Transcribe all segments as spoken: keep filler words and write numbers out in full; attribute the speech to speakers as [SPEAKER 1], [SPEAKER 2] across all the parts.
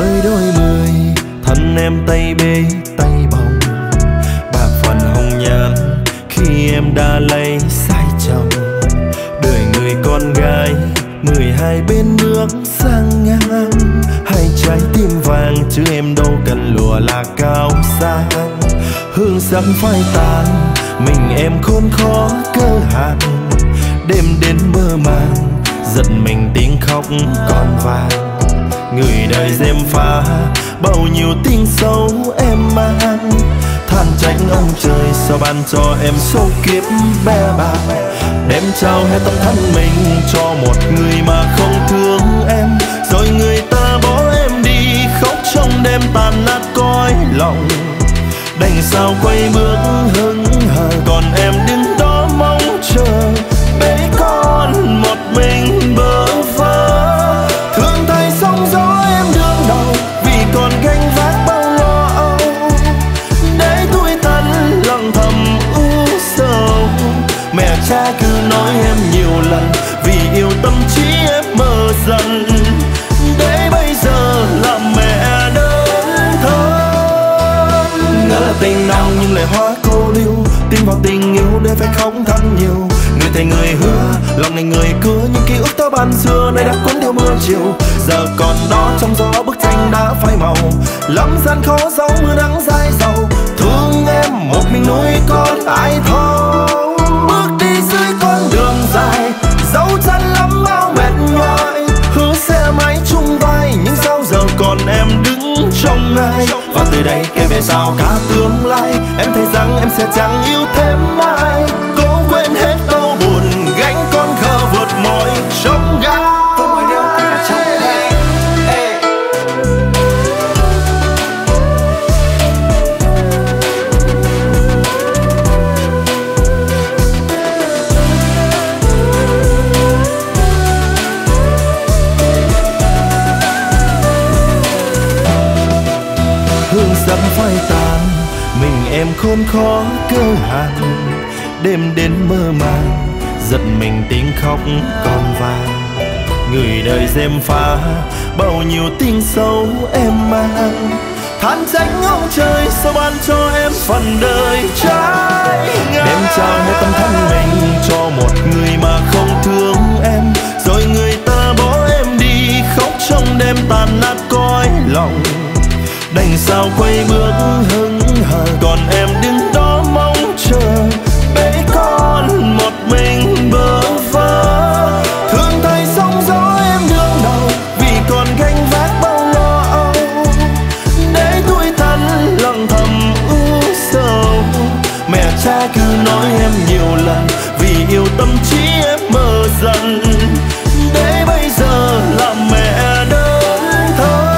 [SPEAKER 1] với đôi mươi thân em tay bê tay bồng, bạc phần hồng nhan khi em đã lấy sai chồng. Đời người con gái mười hai bên nước sang ngang, hai trái tim vàng chứ em đâu cần lụa là cao sang. Hương sắc phai tàn mình em khốn khó cơ hạn, đêm đến mơ màng giật mình tiếng khóc còn vàng. Người đời dèm pha bao nhiêu tình sâu em mang, than trách ông trời sao ban cho em số kiếp bé bàng. Đem trao hết tâm thân mình cho một người mà không thương em, rồi người ta bỏ em đi khóc trong đêm tàn nát cõi lòng. Đành sao quay bước hững hờ, còn em đứng đó mong chờ bế con một mình bơ vơ. Thương thay sóng gió em đương đầu vì còn gánh vác bao lo âu, để tuổi thân lặng thầm u sầu. Mẹ cha cứ nói em nhiều lần vì yêu tâm trí em mơ dần, để bây giờ làm mẹ đơn thân. Ngỡ là tình nồng nhưng lại hóa cô liêu, tin vào tình yêu để phải khóc than nhiều. Người thầy người hứa lòng này người cưa, những ký ức tớ ban xưa nay đã cuốn theo mưa chiều. Giờ còn đó trong gió bức tranh đã phai màu, lắm gian khó giấu mưa nắng dai dầu. Thương em một mình nuôi con ai thấu, bước đi dưới con đường dài dấu chân lắm bao mệt nhoài. Hứa sẽ mãi chung vai nhưng sao giờ còn em đứng trong ai. Và từ đây kể về sau cả tương lai, em thấy rằng em sẽ chẳng yêu thêm ai. Cố quên hết đau buồn gánh con khờ vượt mọi trông gai. Hương sắc phai tàn mình em khốn khó cơ hạn, đêm đến mơ màng giật mình tiếng khóc còn vàng. Người đời dèm pha bao nhiêu tình sâu em mang, than trách ông trời sao ban cho em phần đời trái ngang. Đem trao hết tâm thân mình cho một người mà không thương em, rồi người ta bỏ em đi khóc trong đêm tàn nát cõi lòng. Đành sao quay bước hững hờ, còn em đứng đó mong chờ bế con một mình bơ vơ. Thương thay sóng gió em đương đầu vì còn gánh vác bao lo âu, để tuổi thân lặng thầm u sầu. Mẹ cha cứ nói em nhiều lần vì yêu tâm trí em mơ dần, để bây giờ làm mẹ đơn thân.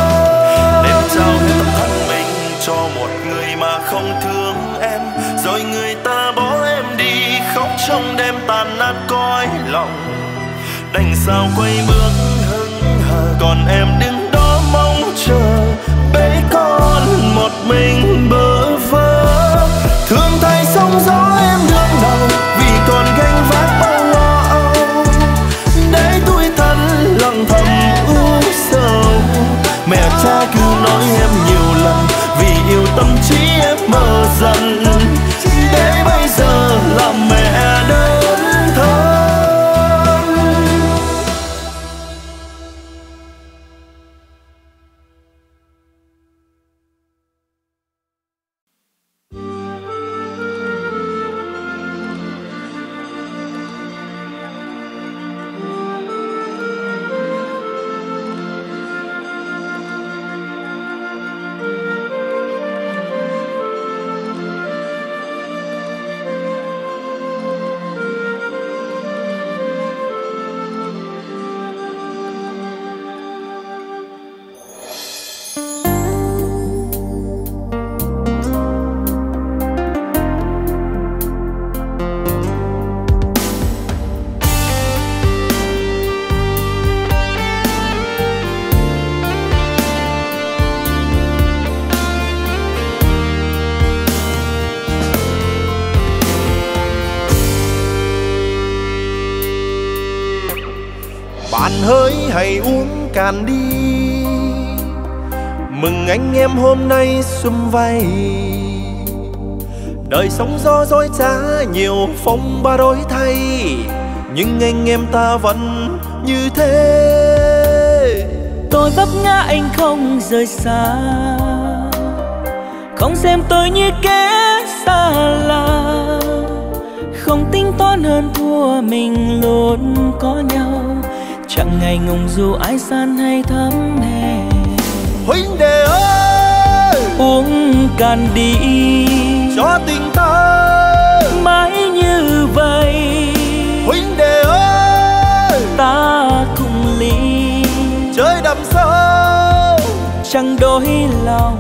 [SPEAKER 1] Cho một người mà không thương em, rồi người ta bỏ em đi khóc trong đêm tàn nát cõi lòng. Đành sao quay bước hững hờ, còn em đứng đó mong chờ bế con một mình bơ vơ. Thương thay sóng gió em đương đầu vì còn gánh vác bao lo âu, để tuổi thân lặng thầm u sầu. Mẹ cha cứ nói em nhiều lần vì yêu tâm trí em mơ dần, để bây giờ làm mẹ đơn thân.
[SPEAKER 2] Bạn hỡi hãy uống cạn đi,
[SPEAKER 1] Mừng anh em hôm nay sum vầy. Đời sống gió dối trá nhiều phong ba đổi thay, nhưng anh em ta vẫn như thế.
[SPEAKER 2] Tôi vấp ngã anh không rời xa, không xem tôi như kẻ xa lạ, không tính toán hơn thua mình luôn có nhau, chẳng ngày ngùng dù ai san hay thấm hè.
[SPEAKER 1] Huynh đệ ơi,
[SPEAKER 2] uống cạn đi
[SPEAKER 1] cho tình ta
[SPEAKER 2] mãi như vậy.
[SPEAKER 1] Huynh đệ ơi,
[SPEAKER 2] ta cùng ly
[SPEAKER 1] chơi đắm sâu
[SPEAKER 2] chẳng đổi lòng.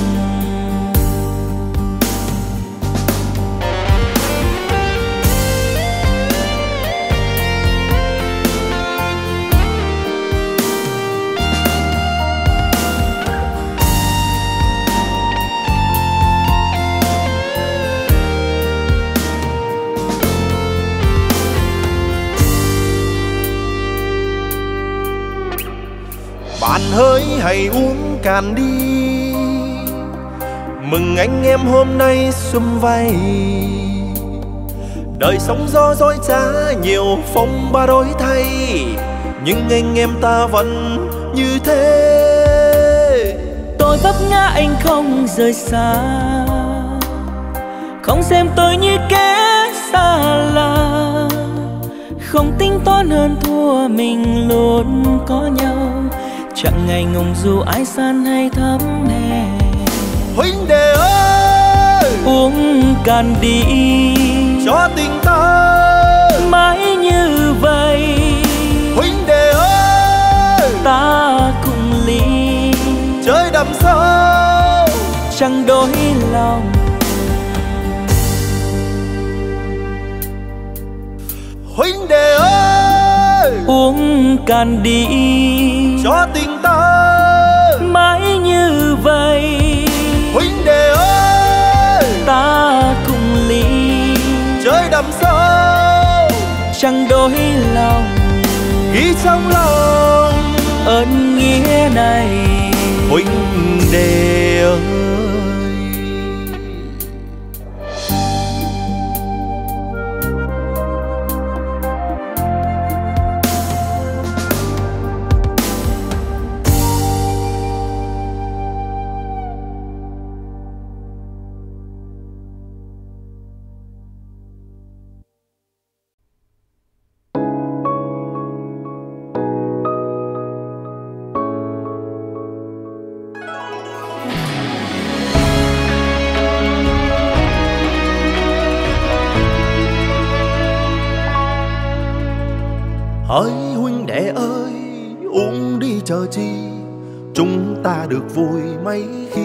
[SPEAKER 1] Bạn hỡi hãy uống cạn đi, mừng anh em hôm nay sum vầy. Đời sống gió dối trá nhiều phong ba đổi thay, nhưng anh em ta vẫn như thế.
[SPEAKER 2] Tôi vấp ngã anh không rời xa, không xem tôi như kẻ xa lạ, không tính toán hơn thua mình luôn có nhau, chẳng ngày ngùng dù ai san hay thấm hè.
[SPEAKER 1] Huynh đệ ơi,
[SPEAKER 2] uống cạn đi
[SPEAKER 1] cho tình ta
[SPEAKER 2] mãi như vậy.
[SPEAKER 1] Huynh đệ ơi,
[SPEAKER 2] ta cùng ly
[SPEAKER 1] chơi đắm sâu
[SPEAKER 2] chẳng đổi lòng.
[SPEAKER 1] Huynh đệ ơi,
[SPEAKER 2] uống cạn đi
[SPEAKER 1] cho tình ta
[SPEAKER 2] mãi như vậy.
[SPEAKER 1] Huynh đệ ơi,
[SPEAKER 2] ta cùng ly
[SPEAKER 1] chơi đắm sâu
[SPEAKER 2] chẳng đổi lòng.
[SPEAKER 1] ghi trong lòng
[SPEAKER 2] ơn nghĩa này.
[SPEAKER 1] Huynh đệ ơi, hỡi huynh đệ ơi, uống đi chờ chi, chúng ta được vui mấy khi.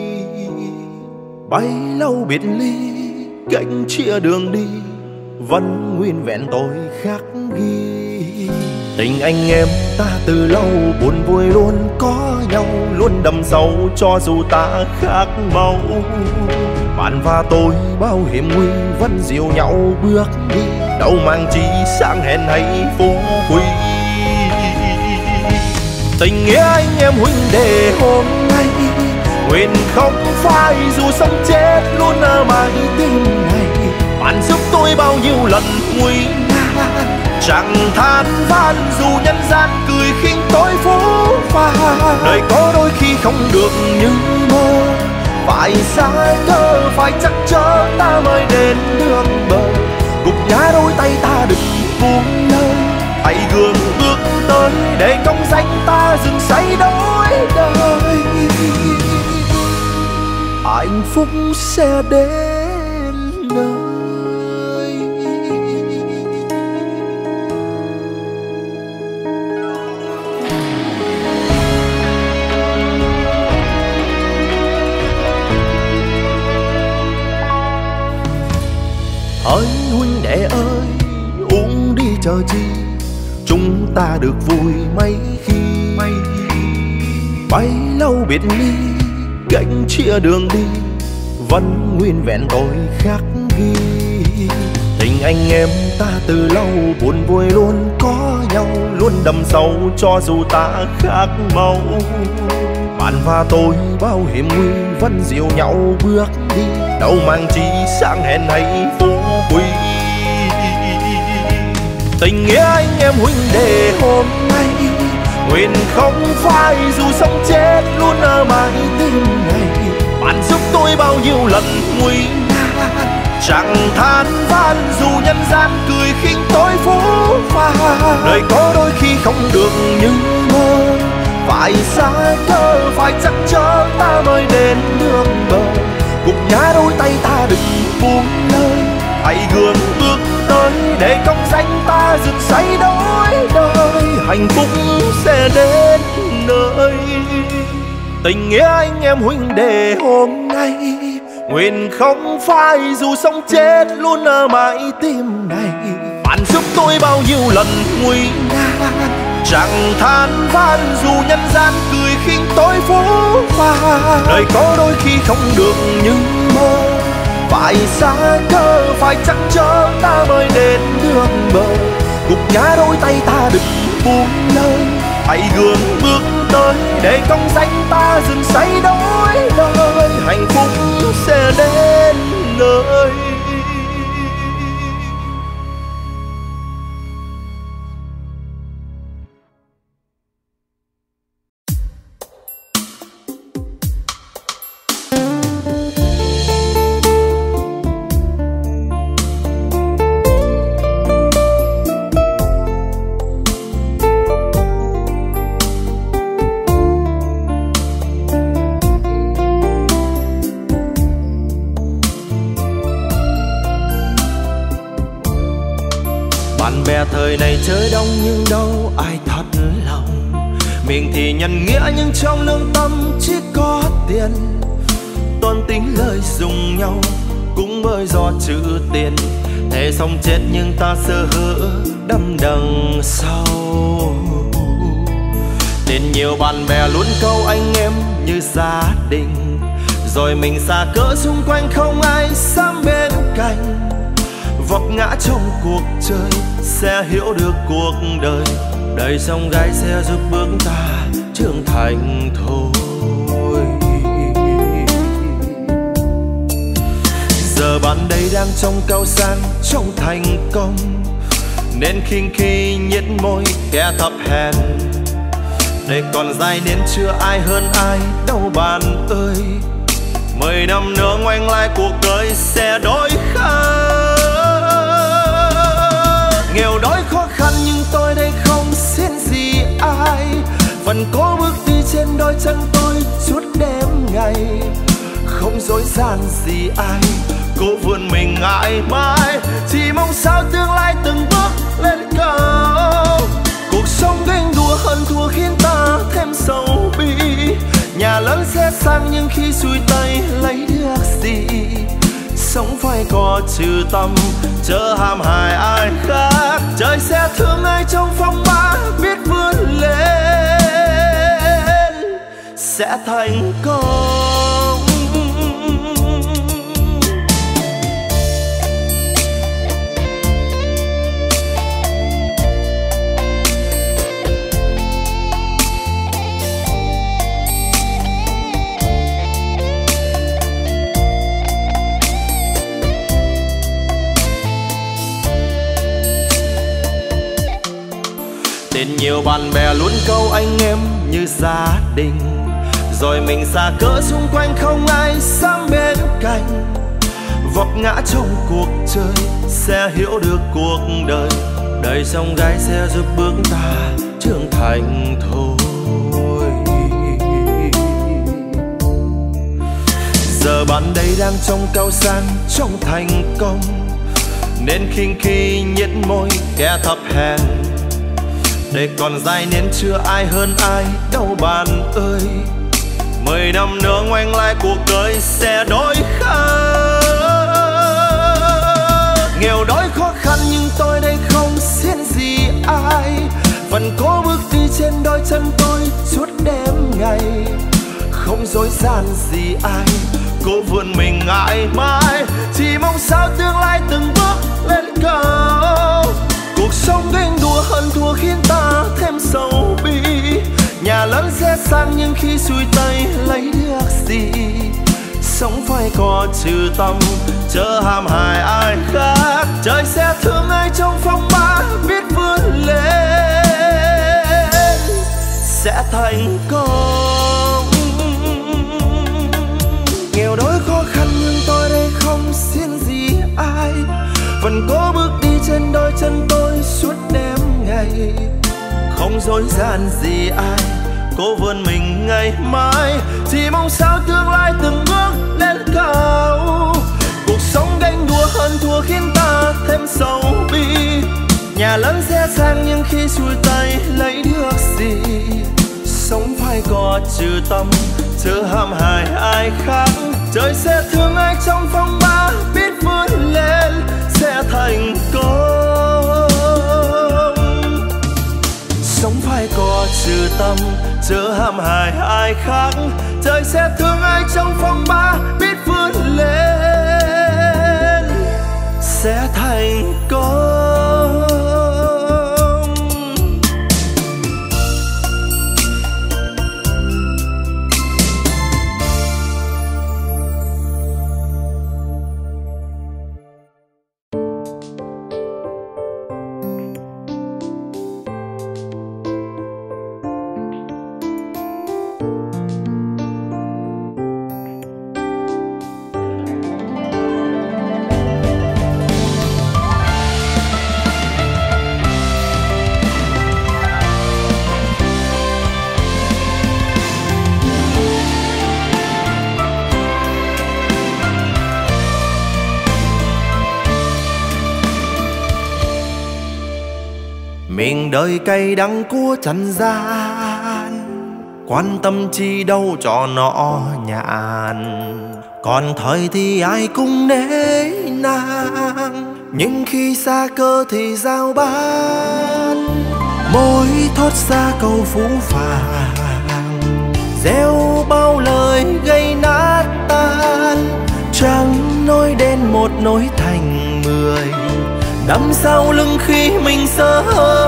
[SPEAKER 1] Bấy lâu biệt ly, cách chia đường đi, vẫn nguyên vẹn tôi khắc ghi. Tình anh em ta từ lâu buồn vui luôn có nhau, luôn đậm sâu cho dù ta khác màu. Bạn và tôi bao hiểm nguy vẫn dìu nhau bước đi, đâu mang chi sang hèn hay phú quý. Tình nghĩa anh em huynh đệ hôm nay nguyện không phai, dù sống chết luôn ở mãi tim này. Bạn giúp tôi bao nhiêu lần nguy nan, chẳng than van dù nhân gian cười khinh tôi phũ phàng. Đời có đôi khi không được như mơ, phải xa cơ phải chắc chở ta mới đến đường bờ. Gục ngã đôi tay ta đừng buông lơi, hãy gương bước tới để công danh ta dừng say đổi đời. Hạnh phúc sẽ đến nơi. Hỡi huynh đệ ơi, uống đi chờ chi, chúng ta được vui mấy khi. Bấy lâu biệt ly, cách chia đường đi, vẫn nguyên vẹn tôi khắc ghi. Tình anh em ta từ lâu buồn vui luôn có nhau, luôn đậm sâu cho dù ta khác màu. Bạn và tôi bao hiểm nguy vẫn dìu nhau bước đi, đâu mang chi sang hẹn hay phú quý. Tình nghĩa anh em huynh đệ hôm nay nguyện không phai, dù sống chết luôn ở mãi tim này. Bạn giúp tôi bao nhiêu lần nguy nan, chẳng than van dù nhân gian cười khinh tôi phũ phàng. Đời có đôi khi không được như mơ, phải xa cơ phải chắc chở ta mới đến được bờ. Gục ngã đôi tay ta đừng buông lời, hãy gương bước tới để công danh ta rực say đổi đời. Hạnh phúc sẽ đến nơi. Tình nghĩa anh em huynh đệ hôm nay nguyện không phai, dù sống chết luôn ở mãi tim này. Bạn giúp tôi bao nhiêu lần nguy nan, chẳng than van dù nhân gian cười khinh tôi phũ phàng. Đời có đôi khi không được như mơ, phải xa cơ phải chắc chở ta mới đến được bờ. Gục ngã đôi tay ta đừng buông lời, hãy gương bước tới để công danh ta dừng say đổi đời. Hạnh phúc sẽ đến nơi.
[SPEAKER 2] Bạn bè thời này chơi đông nhưng đâu ai thật lòng, miệng thì nhân nghĩa nhưng trong lương tâm chỉ có tiền. Toan tính lời dùng nhau cũng bởi do chữ tiền, thế sống chết nhưng ta sơ hở đâm đằng sau. Nên nhiều bạn bè luôn câu anh em như gia đình, rồi mình xa cỡ xung quanh không ai dám bên cạnh. Vấp ngã trong cuộc chơi sẽ hiểu được cuộc đời, đời sông gai sẽ giúp bước ta trưởng thành thôi. Giờ bạn đây đang trong cao sang, trong thành công, nên khinh khi nhếch môi kẻ thấp hèn. Để còn dài nên chưa ai hơn ai đâu bạn ơi. Mười năm nữa ngoảnh lại cuộc đời sẽ đổi khác. Nghèo đói khó khăn nhưng tôi đây không xin gì ai, vẫn cố bước đi trên đôi chân tôi suốt đêm ngày. Không dối gian gì ai, cố vươn mình mãi mãi, chỉ mong sao tương lai từng bước lên cao. Cuộc sống ganh đua hơn thua khiến ta thêm sầu bi, nhà lớn sẽ sang nhưng khi xuôi tay lấy được gì. Sống phải có trừ tâm, chớ hàm hại ai khác. Trời sẽ thương ai trong phong ba, biết vươn lên sẽ thành công. Nên nhiều bạn bè luôn câu anh em như gia đình, rồi mình xa cỡ xung quanh không ai dám bên cạnh. Vấp ngã trong cuộc chơi sẽ hiểu được cuộc đời, đời sông gai sẽ giúp bước ta trưởng thành thôi. Giờ bạn đây đang trong cao sang, trong thành công, nên khinh khi nhếch môi kẻ thấp hèn. Để còn dài nên chưa ai hơn ai đâu bạn ơi. Mười năm nữa ngoảnh lại cuộc đời sẽ đổi khác. Nghèo đói khó khăn nhưng tôi đây không xin gì ai, vẫn cố bước đi trên đôi chân tôi suốt đêm ngày. Không dối gian gì ai, cố vươn mình mãi mãi, chỉ mong sao tương lai từng bước lên cao. Cuộc sống ganh đua hơn thua khiến ta thêm sầu bi, nhà lớn sẽ xa
[SPEAKER 1] sang nhưng khi xuôi tay lấy được gì. Sống phải có trừ tâm, chớ hàm hại ai khác. Trời sẽ thương ai trong phong ba, biết vươn lên sẽ thành công. Nghèo đói khó khăn nhưng tôi đây không xin gì ai, vẫn cố bước đi trên đôi chân tôi suốt đêm ngày. Không dối gian gì ai, cố vươn mình ngày mai, chỉ mong sao tương lai từng bước lên cao. Cuộc sống ganh đua hơn thua khiến ta thêm sầu bi. Nhà lớn xe sang nhưng khi xuôi tay lấy được gì. Sống phải có trừ tâm, chớ hàm hại ai khác. Trời sẽ thương ai trong phong ba, biết vươn lên sẽ thành công. Sống phải có trừ tâm, chớ hàm hại ai khác. Trời sẽ thương ai trong phong ba, biết vươn lên sẽ thành công. Mình đời cay đắng của trần gian, quan tâm chi đâu cho nó nhàn. Còn thời thì ai cũng nể nàng, nhưng khi xa cơ thì giao bán. Môi thoát ra câu phũ phàng, gieo bao lời gây nát tan. Chẳng nói đến một nỗi thành mười, đắm sau lưng khi mình sơ hở.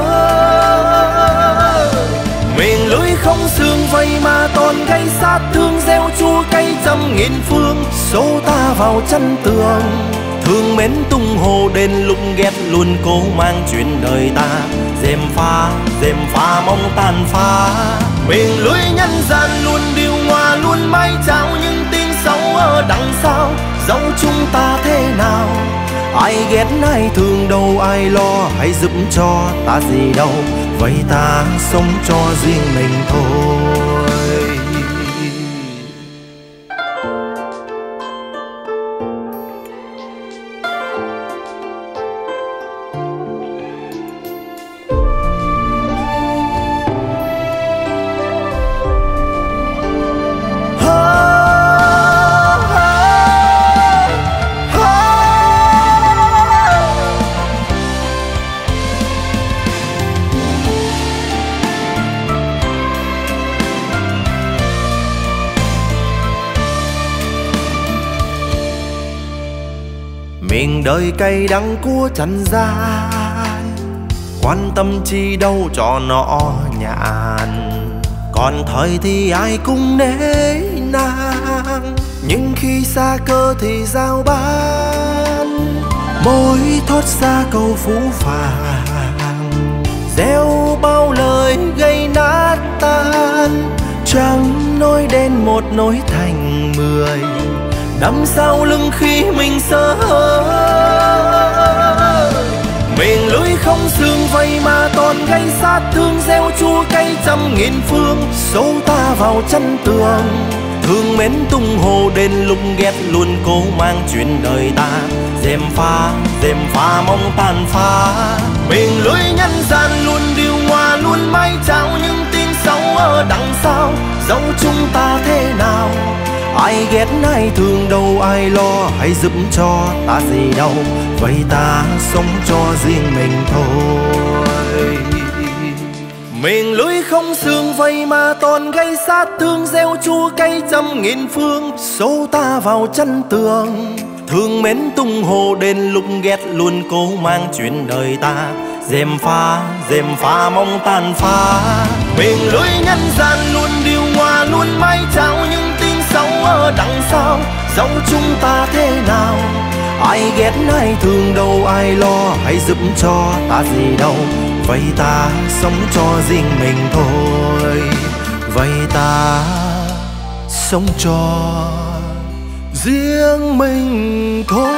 [SPEAKER 1] Miền lưới không xương vây mà toàn gây sát thương, gieo chua cay trăm nghìn phương. Số ta vào chân tường, thương mến tung hồ đền lúc ghét luôn cố mang chuyện đời ta. Dèm pha, dèm pha mong tàn phá. Miền lưới nhân gian luôn điều hòa luôn mãi trao, nhưng tiếng xấu ở đằng sau dẫu chúng ta thế nào. Ai ghét ai thương đâu ai lo hay giúp cho ta gì đâu. Vậy ta sống cho riêng mình thôi. Miền đời cay đắng của trần gian, quan tâm chi đâu cho nó nhàn. Còn thời thì ai cũng nể nàng, nhưng khi xa cơ thì giao bán. Môi thoát ra câu phũ phàng, gieo bao lời gây nát tan. Chẳng nói đến một nỗi thành mười, đắm sau lưng khi mình sơ hở. Miền lưới không xương vây mà toàn gây sát thương, gieo chua cay trăm nghìn phương. Số ta vào chân tường, thương mến tung hồ đền lúc ghét luôn cố mang chuyện đời ta. Dèm pha, dèm pha mong tàn phá. Miền lưới nhân gian luôn điều hòa luôn mãi trao, nhưng tiếng xấu ở đằng sau dẫu chúng ta thế nào. Ai ghét ai thương đâu ai lo hay giúp cho ta gì đâu. Vậy ta sống cho riêng mình thôi. Miền lưới không xương vây mà toàn gây sát thương, gieo chua cay trăm nghìn phương. Số ta vào chân tường, thương mến tung hồ đền lúc ghét luôn cố mang chuyện đời ta. dèm pha dèm pha mong tàn phá. Mình lối nhân gian luôn điều hòa luôn mãi trao những tin xấu ở đằng sau. Dẫu chúng ta thế nào, ai ghét ai thương đâu, ai lo hay giúp cho ta gì đâu. Vậy ta sống cho riêng mình thôi, vậy ta sống cho riêng mình thôi.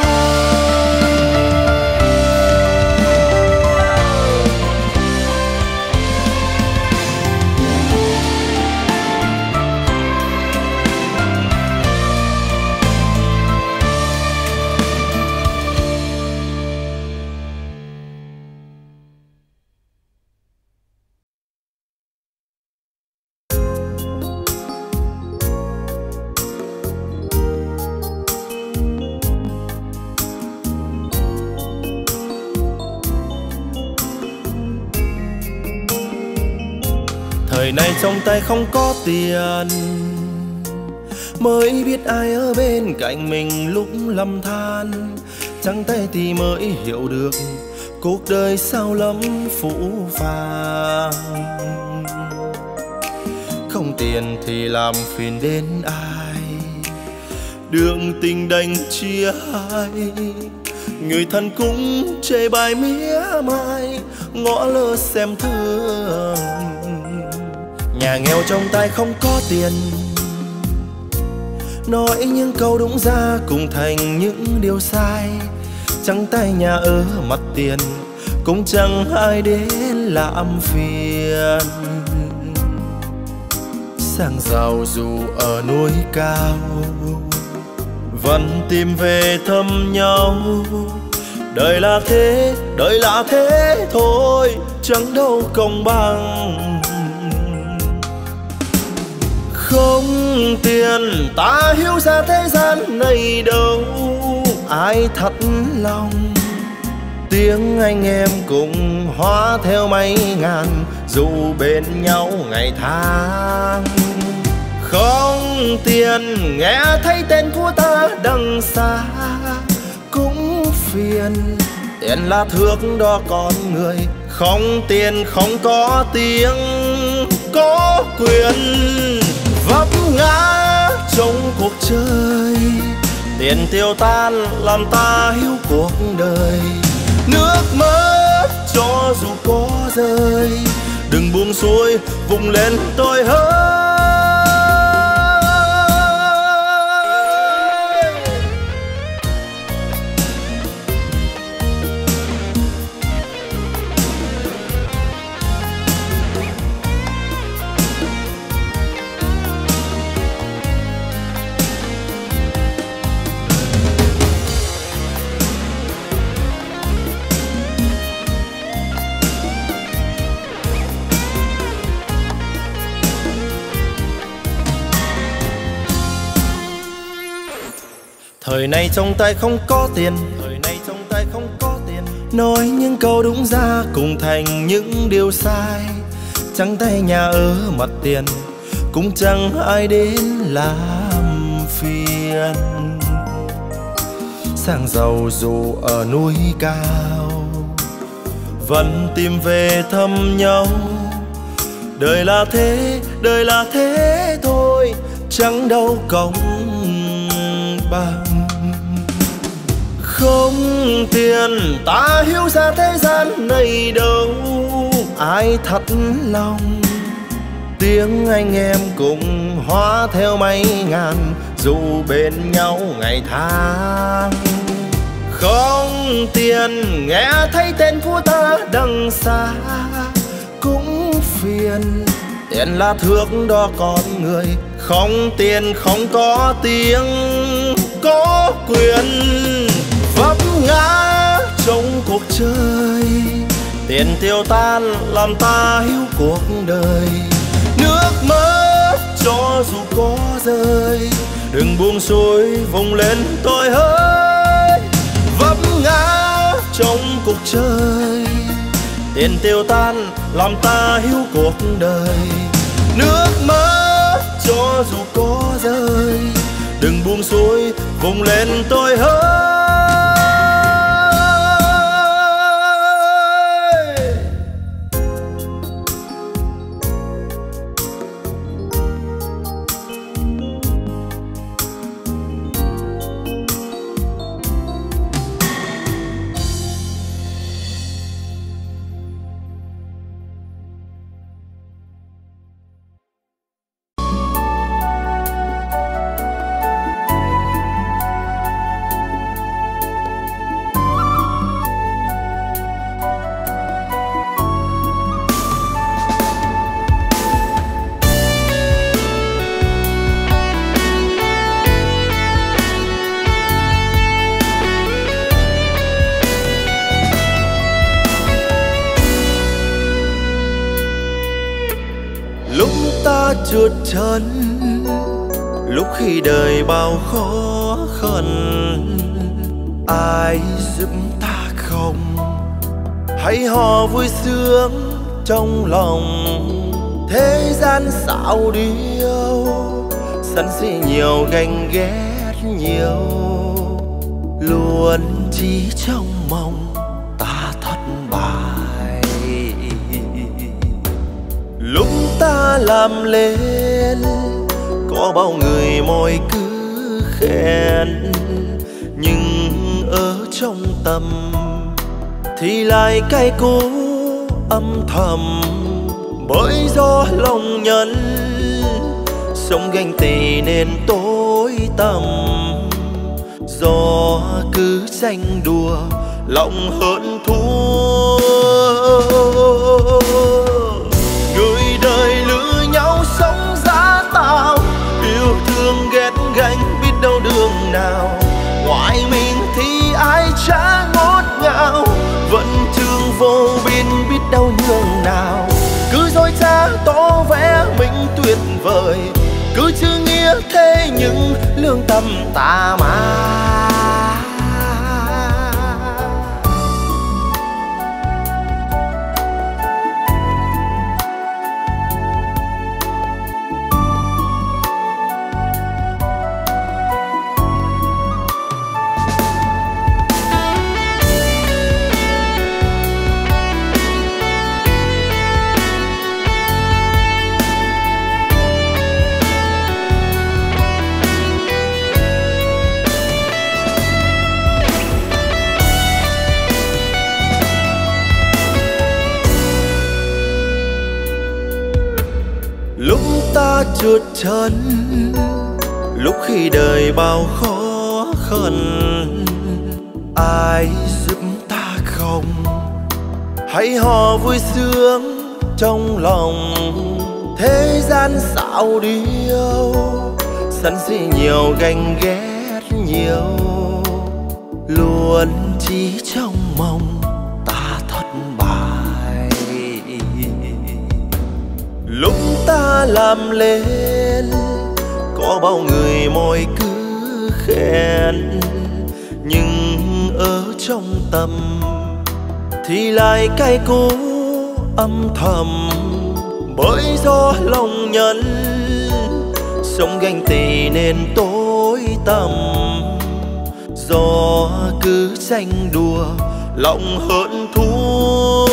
[SPEAKER 1] Thời này trong tay không có tiền, mới biết ai ở bên cạnh mình lúc lầm than. Trắng tay thì mới hiểu được cuộc đời sao lắm phũ phàng. Không tiền thì làm phiền đến ai, đường tình đành chia hai. Người thân cũng chê bài mía mai, ngõ lơ xem thường. Nhà nghèo trong tay không có tiền, nói những câu đúng ra cũng thành những điều sai. Trắng tay nhà ở mặt tiền, cũng chẳng ai đến làm phiền. Sang giàu dù ở núi cao, vẫn tìm về thăm nhau. Đời là thế, đời là thế thôi, chẳng đâu công bằng. Không tiền ta hiểu ra thế gian này đâu, ai thật lòng. Tiếng anh em cùng hóa theo mấy ngàn, dù bên nhau ngày tháng. Không tiền nghe thấy tên của ta đằng xa cũng phiền. Tiền là thước đo con người, không tiền không có tiếng có quyền. Vấp ngã trong cuộc chơi, tiền tiêu tan làm ta hiểu cuộc đời. Nước mắt cho dù có rơi, đừng buông xuôi vùng lên tôi hơi. Thời này trong tay không có tiền, thời này trong tay không có tiền. Nói những câu đúng ra cùng thành những điều sai. Trắng tay nhà ở mặt tiền, cũng chẳng ai đến làm phiền. Sang giàu dù ở núi cao, vẫn tìm về thăm nhau. Đời là thế, đời là thế thôi, chẳng đâu công bằng. Không tiền ta hiểu ra thế gian này đâu, ai thật lòng. Tiếng anh em cùng hóa theo mấy ngàn, dù bên nhau ngày tháng. Không tiền nghe thấy tên của ta đằng xa cũng phiền. Tiền là thước đo con người, không tiền không có tiếng có quyền. Vấp ngã trong cuộc chơi, tiền tiêu tan làm ta hiểu cuộc đời. Nước mắt cho dù có rơi, đừng buông xuôi vùng lên tôi hơi. Vấp ngã trong cuộc chơi, tiền tiêu tan làm ta hiểu cuộc đời. Nước mắt cho dù có rơi, đừng buông xuôi vùng lên tôi hơi. Lúc ta trượt chân, lúc khi đời bao khó khăn, ai giúp ta không? Hãy hò vui sướng trong lòng. Thế gian xạo điêu, sân si nhiều ganh ghét nhiều, luôn chỉ trong mong ta thất bại. Lúc ta làm lên, có bao người môi cứ khen, nhưng ở trong tâm thì lại cay cú âm thầm. Bởi do lòng nhân, sống ganh tị nên tối tăm. Do cứ tranh đùa, lòng hận thua. Người đời lừa nhau sống giá tạo, yêu thương ghét ganh biết đâu đường nào. Ngoài mình thì ai chả ngọt ngào, vẫn thương vô biên biết đâu nhường nào. Cứ dối trá tỏ vẻ mình tuyệt vời, cứ chữ nghĩa thế nhưng lương tâm ta mà. Lúc ta trượt chân, lúc khi đời bao khó khăn, ai giúp ta không? Hãy hò vui sướng trong lòng. Thế gian xạo điêu, sân si nhiều ganh ghét nhiều, luôn chỉ trong mong ta thất bại. Lúc ta làm lên, có bao người môi cứ khen, nhưng ở trong tâm thì lại cay cú âm thầm. Bởi do lòng nhân, sống ganh tị nên tối tăm. Do cứ tranh đùa, lòng hận thua.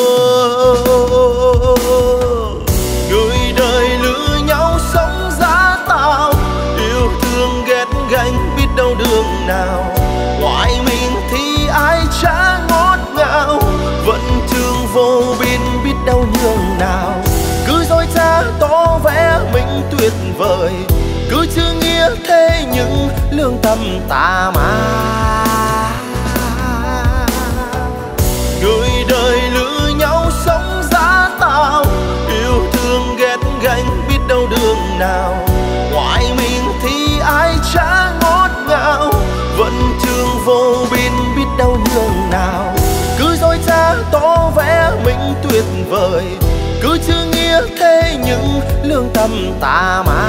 [SPEAKER 1] Người đời lừa nhau sống giá tạo, yêu thương ghét ganh biết đâu đường nào. Ngoài mình thì ai chả ngọt ngào, vẫn thương vô biên biết đâu nhường nào. Cứ dối trá tỏ vẻ mình tuyệt vời, cứ chữ nghĩa thế nhưng lương tâm ta mà. Người đời lừa nhau sống giá tạo, yêu thương ghét ganh biết đâu đường nào. Ngoài mình thì ai chả ngọt ngào, vẫn thương vô biên biết đâu nhường nào. Cứ dối trá tỏ vẻ mình tuyệt vời, cứ chữ nghĩa thế nhưng lương tâm ta mà.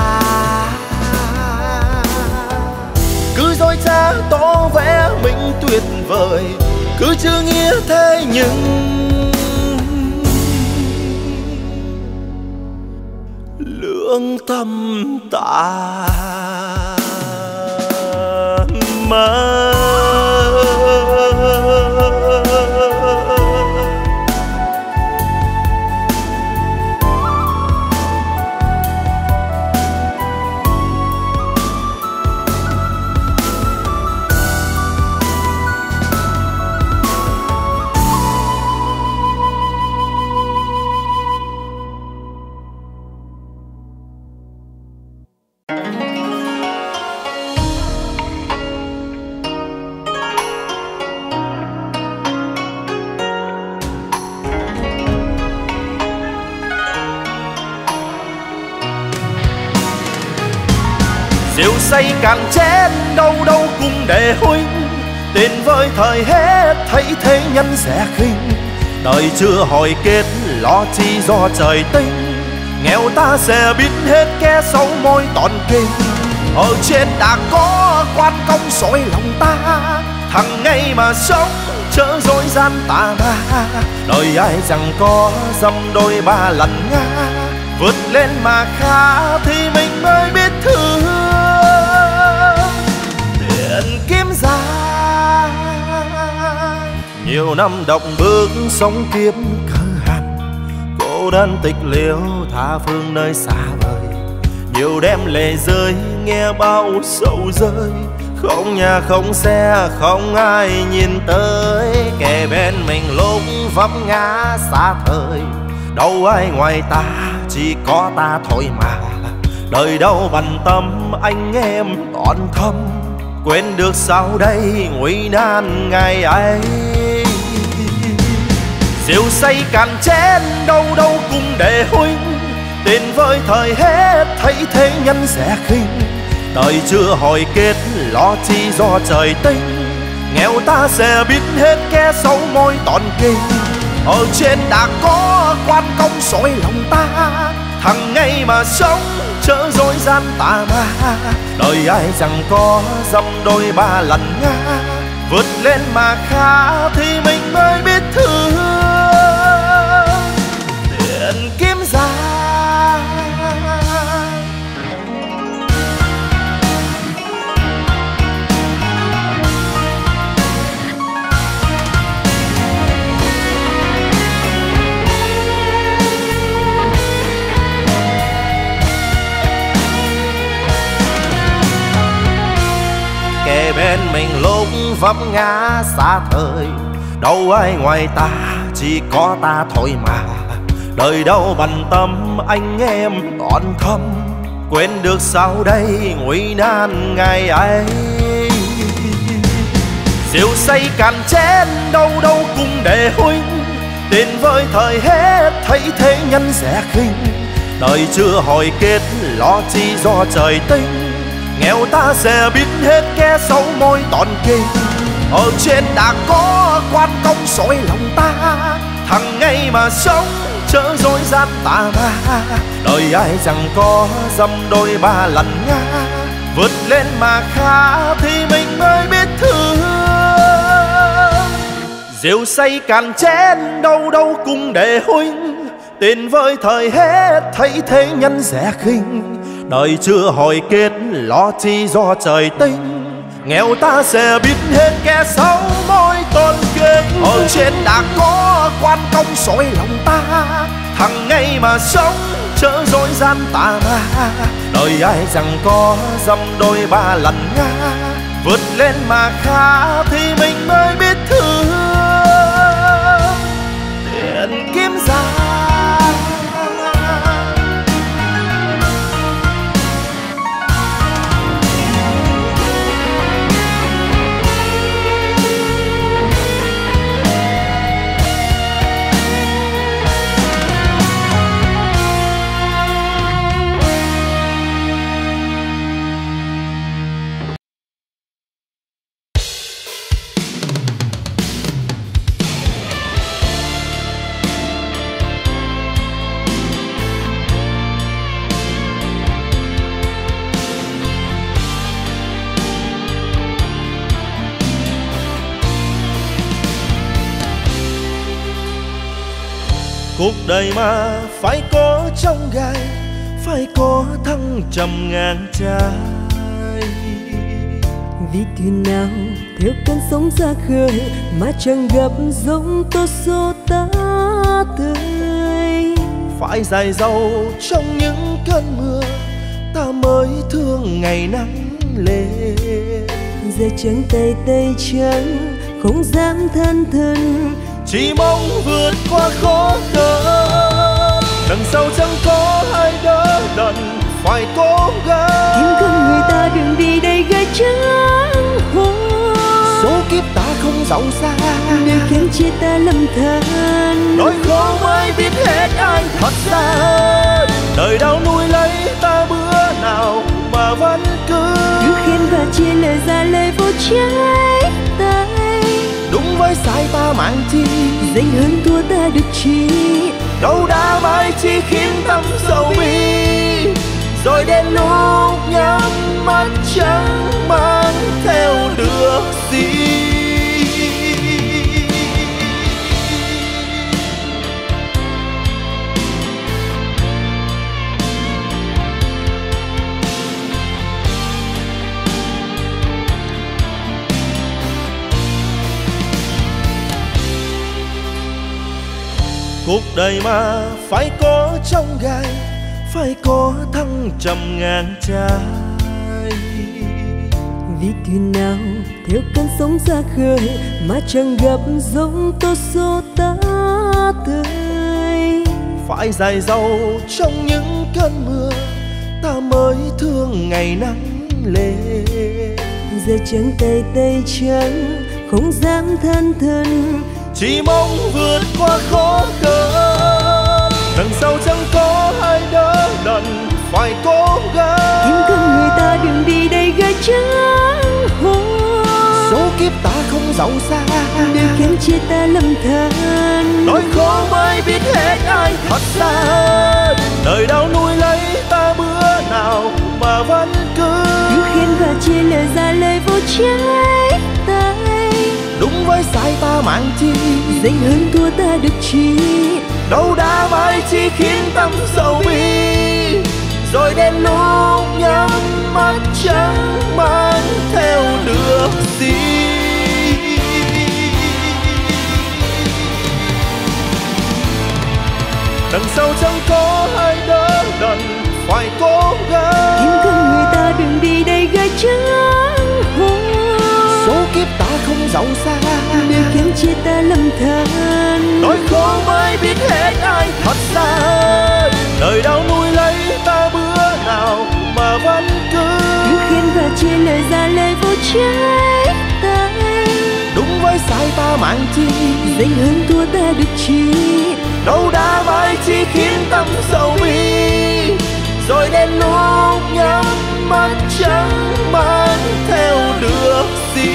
[SPEAKER 1] Cứ dối trá tỏ vẻ mình tuyệt vời, cứ chữ nghĩa thế nhưng lương tâm ta mà.
[SPEAKER 3] Rượu say càng chén đâu đâu cùng để huynh, tiền với thời hết thấy thế nhân sẽ khinh. Đời chưa hồi kết lo chi do trời tính, nghèo ta sẽ biết hết kẻ xấu môi toàn kinh. Ở trên đã có quan công soi lòng ta, thằng ngày mà sống chớ dối gian tà ma. Đời ai chẳng có dăm đôi ba lần ngã, vượt lên mà khá thì mình mới biết thương. Tiền kiếm dài nhiều năm độc bước sống kiếp cơ hàn, cô đơn tịch liêu tha phương nơi xa vời. Nhiều đêm lệ rơi nghe bao sầu rơi, không nhà không xe không ai nhìn tới. Kề bên mình lúc vấp ngã xa thời, đâu ai ngoài ta chỉ có ta thôi mà. Đời đâu bận tâm anh em còn thâm, quên được sau đây nguy nan ngày ấy. Rượu say cạn chén đâu đâu cùng để huynh, tiền với thời hết thấy thế nhân sẽ khinh. Đời chưa hồi kết lo chi do trời tính, nghèo ta sẽ biết hết kẻ xấu môi toàn kinh. Ở trên đã có quan công soi lòng ta, thằng ngày mà sống chớ dối gian tà ma. Đời ai chẳng có dăm đôi ba lần ngã, vượt lên mà khá thì mình mới biết thương. Tiền kiếm dài kề bên mình lúc vấp ngã xa thời, đâu ai ngoài ta chỉ có ta thôi mà. Đời đâu bận tâm anh em còn thâm, quên được sau đây nguy nan ngày ấy. Rượu say cạn chén đâu đâu cùng để huynh, tiền với thời hết thấy thế nhân sẽ khinh. Đời chưa hồi kết lo chi do trời tính, nghèo ta sẽ biết hết kẻ xấu môi toàn kinh. Ở trên đã có quan công soi lòng ta, thằng ngày mà sống chớ dối gian tà ma. Đời ai chẳng có dăm đôi ba lần ngã, vượt lên mà khá thì mình mới biết thương. Rượu say cạn chén đâu đâu cùng để huynh, tiền với thời hết thấy thế nhân sẽ khinh. Đời chưa hồi kết lo chi do trời tính, nghèo ta sẽ biết hết kẻ xấu môi tôn kính. Ở trên đã có quan công soi lòng ta, thằng ngày mà sống chớ dối gian tà ma. Đời ai chẳng có dăm đôi ba lần ngã, vượt lên mà khá thì mình mới biết thương. Tiền kiếm dài cuộc đời mà phải có trong gai, phải có thăng trầm ngàn trái.
[SPEAKER 4] Vì thuyền nào theo cơn sóng ra khơi mà chẳng gặp giông tố số ta tươi.
[SPEAKER 3] Phải dài dâu trong những cơn mưa, ta mới thương ngày nắng lên.
[SPEAKER 4] Giờ trắng tay tay trắng không dám than thân,
[SPEAKER 3] chỉ mong vượt qua khó khăn. Đằng sau chẳng có ai đỡ đần, phải cố gắng.
[SPEAKER 4] kiếm con người ta đừng đi đây gai trắng hoa.
[SPEAKER 3] Số kiếp ta không giàu xa,
[SPEAKER 4] nơi khiến chia ta lầm than.
[SPEAKER 3] nỗi khổ mới biết hết anh thật ra. Đời đau nuôi lấy ta bữa nào mà vẫn cứ
[SPEAKER 4] cứ khen và chia lời ra lời vô trái tay.
[SPEAKER 3] đúng với sai ta mang chi,
[SPEAKER 4] danh hơn thua ta được chi.
[SPEAKER 3] đâu đã mãi chỉ khiến tâm sầu bi. Rồi đến lúc nhắm mắt chẳng mang theo được gì. Cuộc đời mà phải có trong gai, phải có thăng trầm ngàn trái.
[SPEAKER 4] Vì thuyền nào theo cơn sóng ra khơi mà chẳng gặp giông tố số ta tươi.
[SPEAKER 3] Phải dài dâu trong những cơn mưa, ta mới thương ngày nắng lên.
[SPEAKER 4] Giờ chẳng tay tay trắng, không dám than thân,
[SPEAKER 3] chỉ mong vượt qua khó khăn. Đằng sau chẳng có ai đỡ đần, phải cố gắng.
[SPEAKER 4] Kiếm cơm người ta đừng đi đây gai trắng hoa.
[SPEAKER 3] Số kiếp ta không giàu xa,
[SPEAKER 4] đời kém chia ta lầm than.
[SPEAKER 3] nỗi khổ mới biết hết ai thật xa. Đời đau nuôi lấy ta bữa nào mà vẫn cứ
[SPEAKER 4] cứ khen và chia lời ra lời vô trái tay.
[SPEAKER 3] đúng với sai ta mang chi,
[SPEAKER 4] danh hơn thua ta được chi.
[SPEAKER 3] đâu đã mãi chỉ khiến tâm sầu bi. Rồi đến lúc nhắm mắt chẳng mang theo được gì. Đằng sau chẳng có ai đỡ đần, phải cố gắng.
[SPEAKER 4] Kiếm cơm người ta đừng đi đây gai trắng hoa.
[SPEAKER 3] Số kiếp ta không giàu xa,
[SPEAKER 4] đời kém chia ta lầm than.
[SPEAKER 3] nỗi khổ mới biết hết ai thật xa. Đời đau nuôi lấy ta bữa nào mà vẫn cứ
[SPEAKER 4] cứ khen và chia lời ra lời vô trái tay.
[SPEAKER 3] đúng với sai ta mang chi,
[SPEAKER 4] danh hơn thua ta được chi.
[SPEAKER 3] đâu đã mãi chỉ khiến tâm sầu bi. Rồi đến lúc nhắm mắt chẳng mang theo được gì.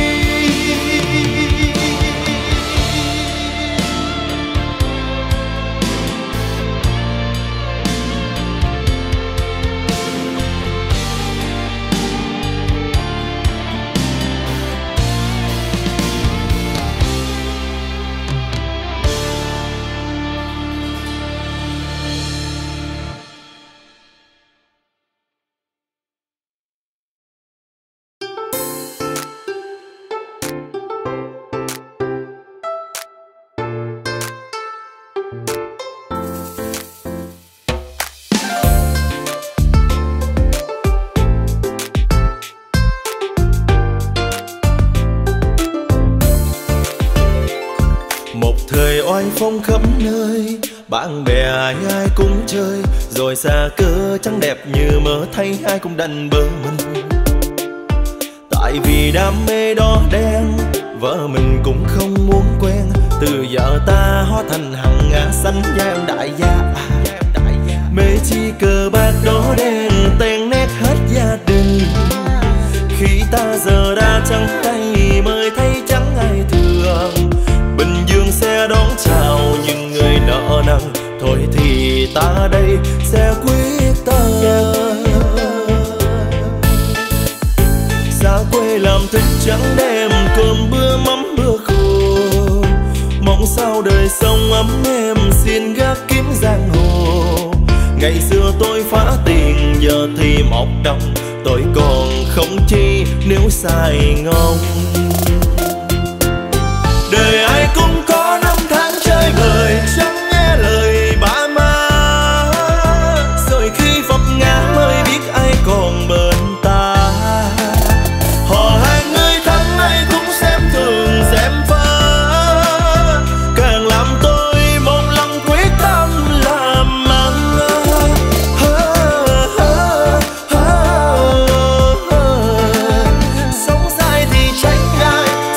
[SPEAKER 3] Phong khắp nơi, bạn bè ai ai cũng chơi, rồi xa cơ chẳng đẹp như mơ, thấy ai cũng đành bơ mình. Tại vì đam mê đỏ đen, vợ mình cũng không muốn quen. Từ giờ ta hóa thành hằng ngã xanh da em đại gia. Mê chi cờ bạc đỏ đen, ten nét hết gia đình. Khi ta giờ đã trắng tay, mới thấy chẳng ai thường. Bình dương sẽ đón chào những người nợ nần, thôi thì ta đây sẽ quyết tâm. Xa quê làm thức trắng đêm, cơm bữa mắm bữa khô. Mong sao đời sống ấm êm, xin gác kiếm giang hồ. Ngày xưa tôi phá tiền, giờ thì một đồng. Tôi còn không chi nếu sai ngông. Đời ai cũng có năm tháng chơi bời, chẳng nghe lời ba má. Rồi khi vấp ngã mới biết ai còn bên ta. Họ hàng người thân ai cũng xem thường xem phá, càng làm tôi một lần quyết tâm làm ăn. Sống sai thì tránh gai,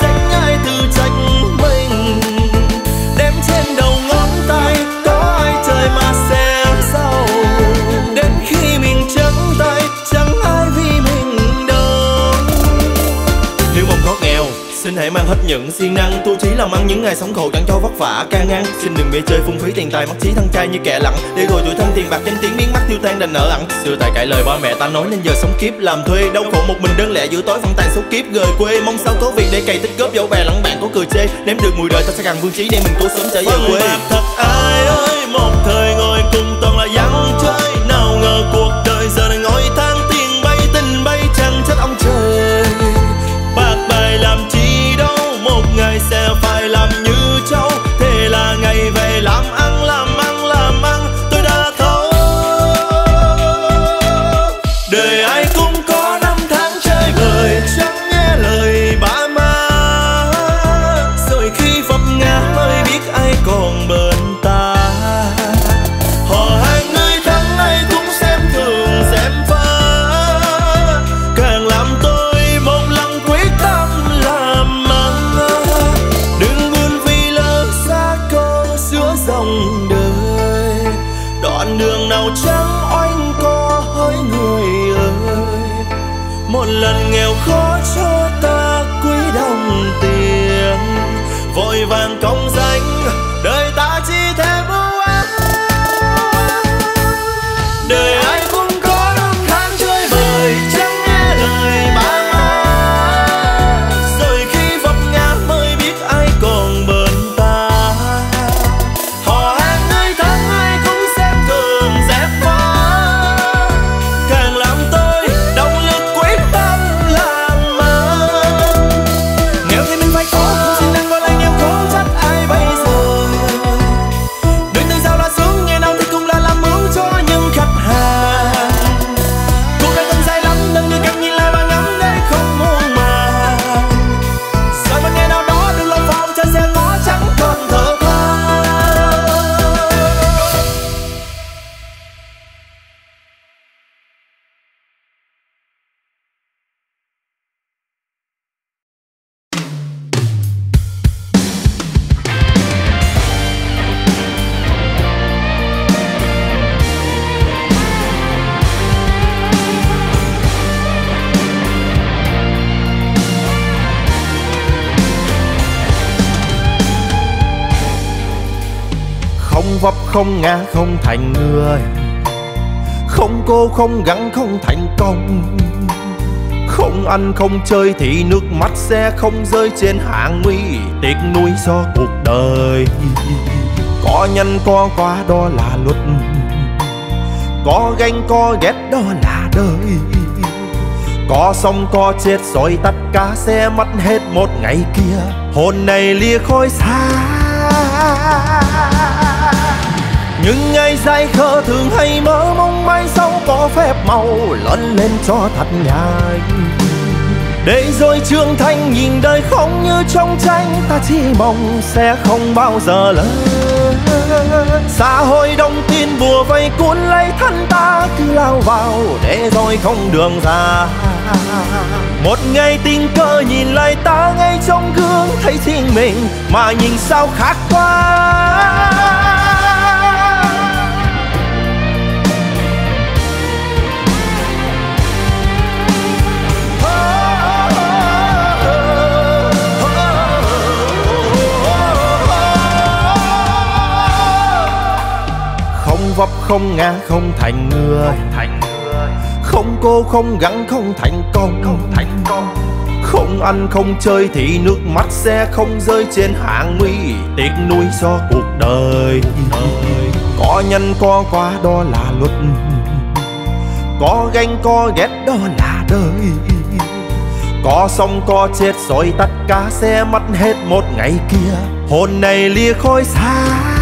[SPEAKER 1] thể mang hết những siêng năng, tu chí làm ăn những ngày sống khổ chẳng cho vất vả can ngăn. Xin đừng bê chơi phung phí tiền tài, mất trí thân trai như kẻ lặng, để rồi tuổi thân tiền bạc danh tiếng biến mất tiêu tan đành nợ ẩn. Xưa tại cãi lời ba mẹ ta nói nên giờ sống kiếp làm thuê, đau khổ một mình đơn lẻ giữa tối phận tàn số kiếp rời quê. Mong sao có việc để cày tích góp, dẫu bè lẫn bạn có cười chê, nếm được mùi đời ta sẽ càng vương chí để mình cố sớm trở về quê. Bạc thật ai ơi, một thời ngồi cùng toàn là vắng chơi, nào ngờ cuộc đời giờ này ngồi tháng tiền bay tình bay chẳng trách ông trời. Bạc bài làm chi đâu, một ngày sẽ phải làm như trâu, thế là ngày về làm ăn làm ăn làm ăn tôi đã thấu. Đời ai cũng có năm tháng chơi bời, chẳng nghe lời ba má, rồi khi vấp ngã mới biết ai còn bên ta. Họ hàng người thân ai cũng xem thường xem phá, càng làm tôi một lần quyết tâm làm ăn. Đừng buồn vì lỡ xa cơ giữa dòng đời, đoạn đường nào chẳng oanh có hỡi người ơi. Một lần nghèo khó cho ta quý đồng tiền, vội vàng công danh đời ta chỉ thêm ưu ái. Đời ai cũng có năm tháng chơi bời, chẳng nghe lời ba má, rồi khi vấp ngã mới biết ai còn bên ta. Họ hàng người thân ai cũng xem thường dẹp phá, càng làm tôi động lực quyết tâm làm ăn. Nghèo thì mình phải khó, không xin năng gọi lại nghèo khổ trách ai bây giờ. Đời từ giàu là sướng, ngày nào thì cũng là làm mướn cho những khách hàng. Cuộc đời còn dài lắm, đừng đi cắm nhìn lại và ngắm để không muôn màng. Rồi một ngày nào đó đừng lo phòng trên xe ngõ chẳng còn thở than.
[SPEAKER 3] Không vấp không ngã không thành người, không cô không gắng không thành công, không ăn không chơi thì nước mắt sẽ không rơi trên hàng mi. Tiếc nuối do cuộc đời, có nhân có quả đó là luật, có ganh có ghét đó là đời. Có sống có chết rồi tất cả sẽ mất hết một ngày kia, hồn này lìa khói xa. Những ngày dài khờ thường hay mơ mong mai sau có phép màu lớn lên cho thật nhanh, để rồi trưởng thành nhìn đời không như trong tranh. Ta chỉ mong sẽ không bao giờ lớn, xã hội đồng tiền bùa vây cuốn lấy thân ta, cứ lao vào để rồi không đường ra. Một ngày tình cờ nhìn lại ta ngay trong gương, thấy chính mình mà nhìn sao khác quá. Không vấp không ngã không thành người, không cô không gắng không thành công, không ăn không chơi thì nước mắt sẽ không rơi trên hàng mi. Tiếc nuối do cuộc đời, có nhân có quả đó là luật, có ganh có ghét đó là đời. Có sống có chết rồi tất cả sẽ mất hết một ngày kia, hồn này lìa khói xa.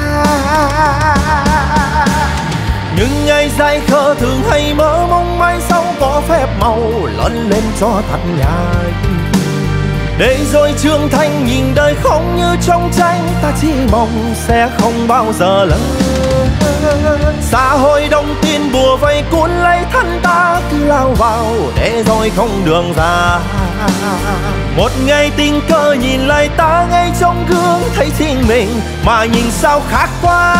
[SPEAKER 3] Những ngày dài khờ thường hay mơ mong mai sau có phép màu lớn lên cho thật nhanh, để rồi trưởng thành nhìn đời không như trong tranh. Ta chỉ mong sẽ không bao giờ lớn, xã hội đồng tiền bùa vây cuốn lấy thân ta, cứ lao vào để rồi không đường ra. Một ngày tình cờ nhìn lại ta ngay trong gương, thấy chính mình mà nhìn sao khác quá.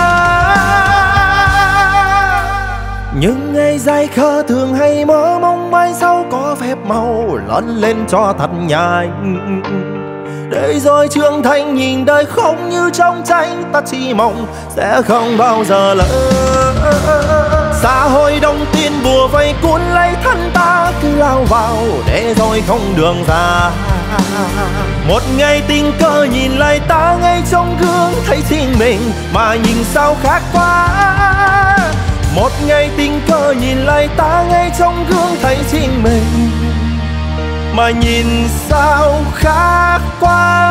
[SPEAKER 3] Những ngày dài khờ thường hay mơ mong mai sau có phép màu lớn lên cho thật nhanh, Để rồi trưởng thành nhìn đời không như trong tranh, ta chỉ mong sẽ không bao giờ lỡ. Xã hội đồng tiền bùa vây cuốn lấy thân ta, cứ lao vào để rồi không đường ra. Một ngày tình cờ nhìn lại ta ngay trong gương, thấy chính mình mà nhìn sao khác quá. Một ngày tình cờ nhìn lại ta ngay trong gương, thấy chính mình mà nhìn sao khác quá.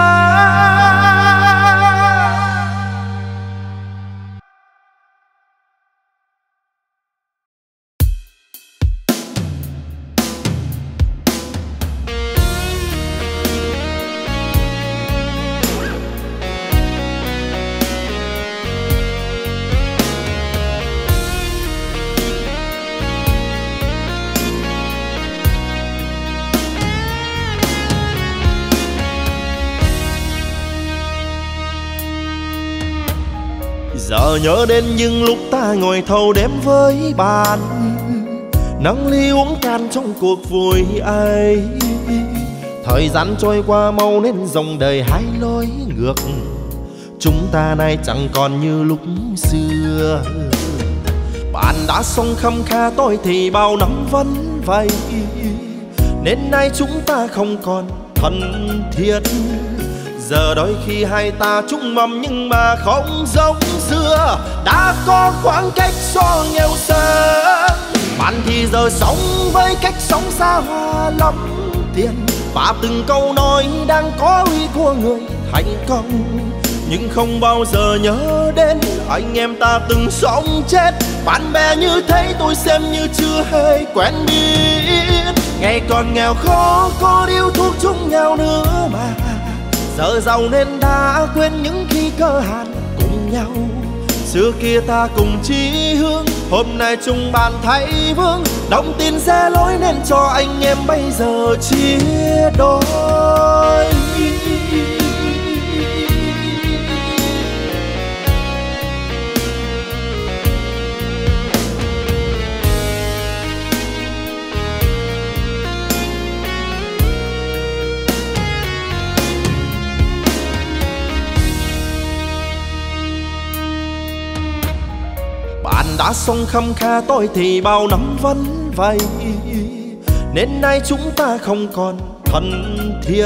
[SPEAKER 3] Giờ nhớ đến những lúc ta ngồi thâu đêm với bạn, nắng ly uống can trong cuộc vui ấy. Thời gian trôi qua mau nên dòng đời hai lối ngược, chúng ta nay chẳng còn như lúc xưa. Bạn đã sống khăm kha, tôi thì bao năm vẫn vậy, nên nay chúng ta không còn thân thiết. Giờ đôi khi hai ta chung mầm nhưng mà không giống xưa, đã có khoảng cách so nghèo sơn. Bạn thì giờ sống với cách sống xa hoa lắm tiền, và từng câu nói đang có uy của người thành công, nhưng không bao giờ nhớ đến anh em ta từng sống chết. Bạn bè như thế tôi xem như chưa hề quen biết. Ngày còn nghèo khó có điếu thuốc chung nhau nữa mà, giờ giàu nên đã quên những khi cơ hàn cùng nhau. Xưa kia ta cùng chí hướng, hôm nay chung bàn thay vương. Đồng tin sẽ lối nên cho anh em bây giờ chia đôi. Bạn đã sống khăm kha, tôi thì bao năm vẫn vậy, nên nay chúng ta không còn thân thiết.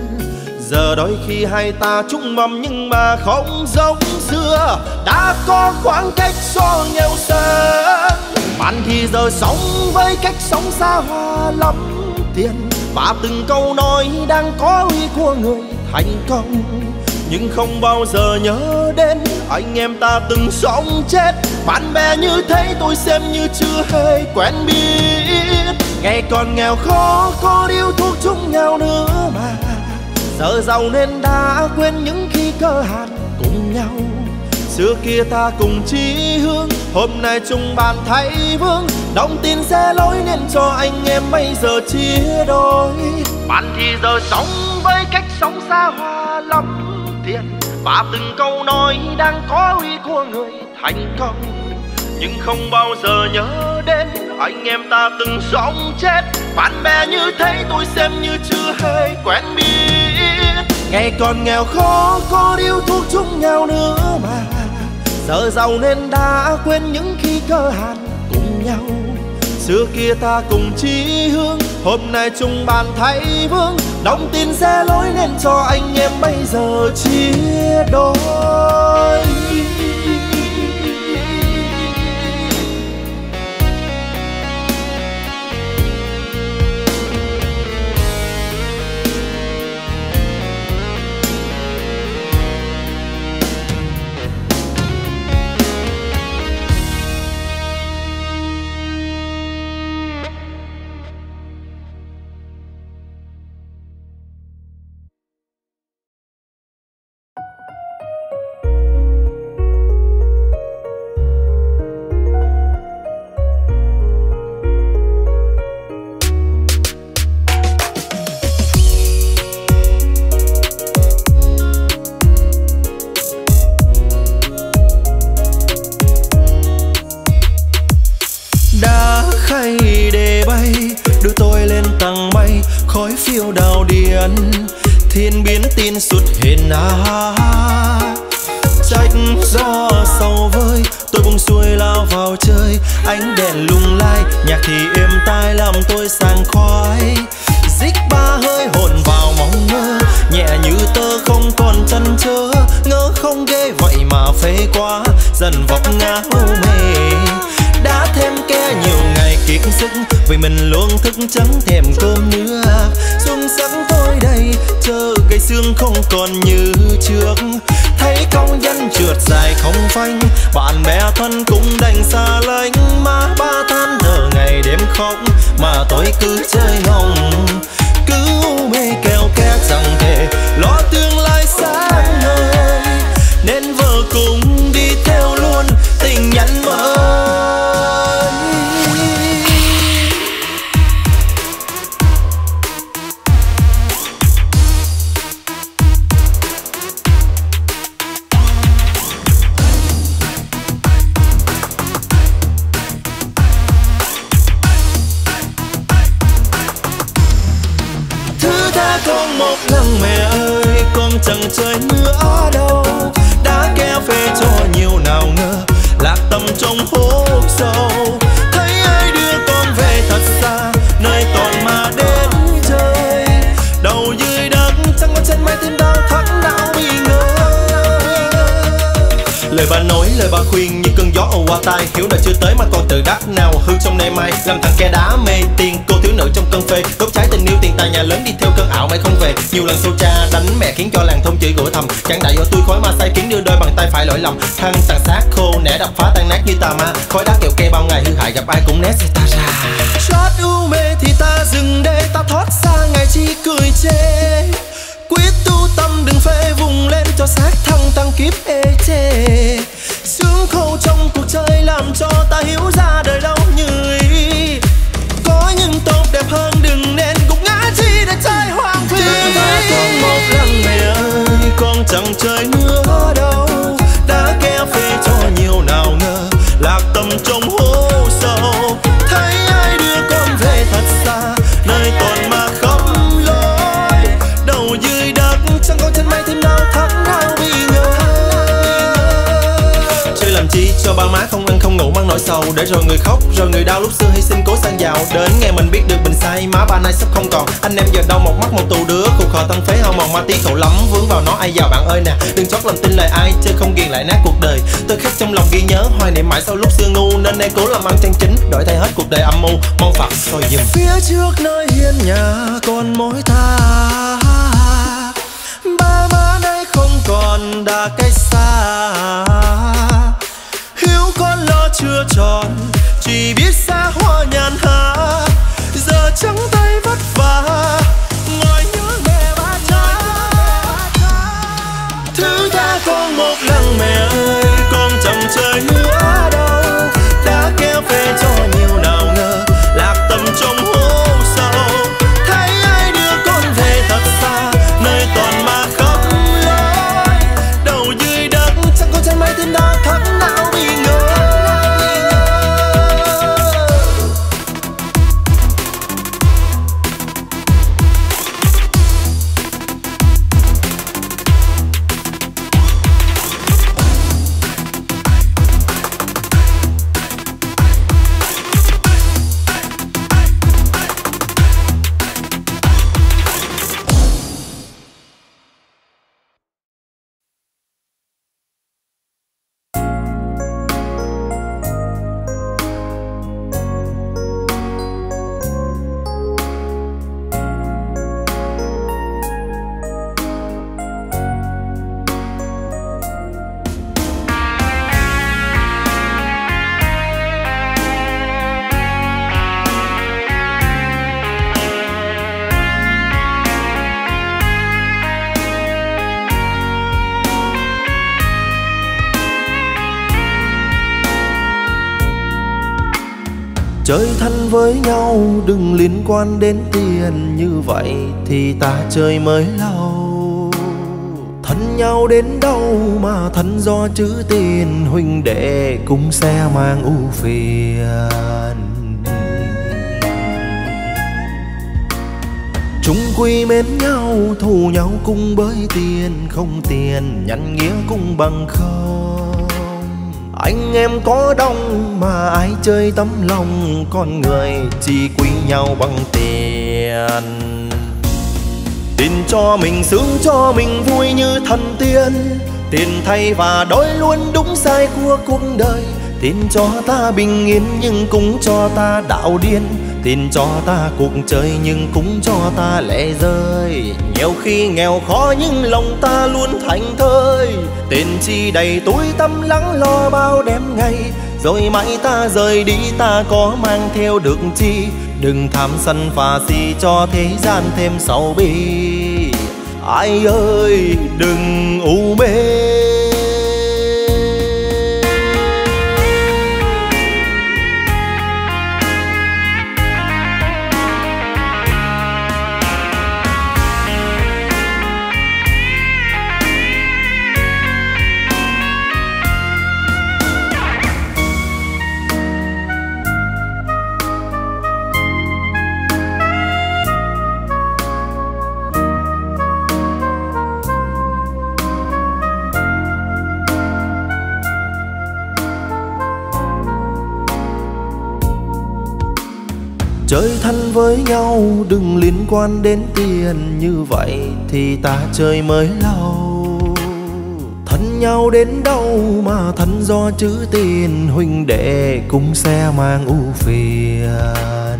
[SPEAKER 3] Giờ đôi khi hai ta chung mầm nhưng mà không giống xưa, đã có khoảng cách so nghèo sơn. Bạn thì giờ sống với cách sống xa hoa lắm tiền, và từng câu nói đang có uy của người thành công, nhưng không bao giờ nhớ đến anh em ta từng sống chết. Bạn bè như thế tôi xem như chưa hề quen biết. Ngày còn nghèo khó có điếu thuốc chung nhau nữa mà, giờ giàu nên đã quên những khi cơ hàn cùng nhau. Xưa kia ta cùng chí hướng, hôm nay chung bàn thay vương. Đồng tin sẽ lối nên cho anh em bây giờ chia đôi. Bạn thì giờ sống với cách sống xa hoa lắm tiền, và từng câu nói đang có uy của người thành công, nhưng không bao giờ nhớ đến anh em ta từng sống chết. Bạn bè như thế tôi xem như chưa hề quen biết. Ngày còn nghèo khó có điếu thuốc chung nhau nữa mà, giờ giàu nên đã quên những khi cơ hàn cùng nhau. Xưa kia ta cùng chí hướng, hôm nay chung bàn thay vương. Đồng tin sẽ lối nên cho anh em bây giờ chia đôi.
[SPEAKER 1] Khói phiêu đào điền thiên biến tin xuất hiện à. Trách gió sầu vơi, tôi buông xuôi lao vào chơi. Ánh đèn lung lai, nhạc thì êm tai làm tôi sảng khoái. Dích ba hơi hồn vào mong mơ, nhẹ như tơ không còn chăn chơ. Ngỡ không ghê vậy mà phê quá, dần vấp ngã u mê. Đã thêm ke nhiều ngày kiệt sức, vì mình luôn thức chẳng thèm cơm nữa. Xuân sắc tôi đây, chờ cây xương không còn như trước. Thấy công dân trượt dài không phanh, bạn bè thân cũng đành xa lánh. Má ba than thở ngày đêm khóc, mà tôi cứ chơi ngông. Cứ u mê keo két rằng thề lo tương lai sáng ngời, nên vợ cùng đi theo luôn tình nhân mới. Thứ tha con một lần mẹ ơi, con chẳng chơi nữa đâu. Đã kéo phê cho nhiều nào ngờ, lạc tâm trong hố sâu. Thấy ai đưa con về thật xa, nơi toàn mà đến chơi. Đầu dưới đất chẳng có chân mây thêm đau thắt não bị ngơ. Lời bà nói, lời bà khuyên như cơn gió ùa qua tai. Hiểu đời chưa tới mà còn tự đắc nào hư trong nay mai. Làm thằng ke đá mê tiền, cô thiếu nữ trong cơn phê. Đốt cháy tình yêu tiền tài nhà lớn đi theo cơn ảo mãi không về. Nhiều lần xô cha đánh mẹ khiến cho làng thôn chửi rủa thầm. Chẳng đại do tôi khói mà say kiến đưa đôi bàn tay phải lỗi lầm. Thân tàn xác khô nẻ đập phá tan nát như tà ma. Khói đá kẹo ke bao ngày hư hại gặp ai cũng né ta ra. Chót u mê thì ta dừng đây, ta thoát xa ngày chi cười chê. Quyết tu tâm đừng phê vùng lên cho xác thăng tăng kiếp ê chê. Sướng khô trong cuộc chơi làm cho ta hiểu ra đời đâu như ý. Có những tốt đẹp hơn đừng nên gục ngã chi để chơi hoang phí. Thứ tha con một lần mẹ ơi, con chẳng chơi nữa đâu. Đã kéo phê cho nhiều nào ngờ, lạc tâm trong hố sâu. Thấy ai đưa con về thật xa, nơi toàn mà khóc lối. Đầu dưới đất chẳng có chân mây thêm đau thắt não bị ngơ. Chơi làm chi cho ba má không ăn không ngủ mang nỗi sầu, để rồi người khóc rồi người đau lúc xưa hy sinh cố sang giàu. Đến ngày mình biết được mình sai, má ba nay sắp không còn. Anh em giờ đâu một mắt một tù đứa, khổ khò thân phế hao mòn ma tí khổ lắm. Vướng vào nó ai giàu bạn ơi nè, đừng chót làm tin lời ai, chơi không ghiền lại nát cuộc đời. Tôi khắc trong lòng ghi nhớ hoài niệm mãi sau lúc xưa ngu, nên nay cố làm ăn chân chính, đổi thay hết cuộc đời âm mưu. Mong Phật soi dùm. Phía trước nơi hiên nhà còn mối tha, ba má nay không còn đã cách xa. Hiếu con lo chưa tròn, chỉ biết xa hoa nhàn hạ. Giờ trắng tay vất vả, ngồi nhớ mẹ ba cha. Thứ tha con một lần mẹ ơi, con chẳng chơi nữa đâu. Đã kéo phê cho nhiều nào ngờ, lạc tâm trong hố sâu. Thấy ai đưa con về thật xa, nơi toàn mà khóc lối. Đầu dưới đất chẳng có chân mây thêm đau thắt não bị ngơ. Chơi thân với nhau đừng liên quan đến tiền, như vậy thì ta chơi mới lâu. Thân nhau đến đâu mà thân do chữ tiền, huynh đệ cùng xe mang ưu phiền.
[SPEAKER 3] Chung quy mến nhau, thù nhau cũng bởi tiền, không tiền nhận nghĩa cũng bằng không. Anh em có đông mà ai chơi tấm lòng, con người chỉ quý nhau bằng tiền. Tiền cho mình sướng, cho mình vui như thần tiên, tiền thay và đổi luôn đúng sai của cuộc đời. Tiền cho ta bình yên nhưng cũng cho ta đạo điên, tiền cho ta cuộc chơi nhưng cũng cho ta lệ rơi. Nhiều khi nghèo khó nhưng lòng ta luôn thảnh thơi, tiền chi đầy túi tâm lắng lo bao đêm ngày. Rồi mãi ta rời đi ta có mang theo được chi, đừng tham sân phá si cho thế gian thêm sầu bi. Ai ơi đừng u mê. Chơi thân với nhau đừng liên quan đến tiền, như vậy thì ta chơi mới lâu. Thân nhau đến đâu mà thân do chữ tiền, huynh đệ cũng sẽ mang ưu phiền.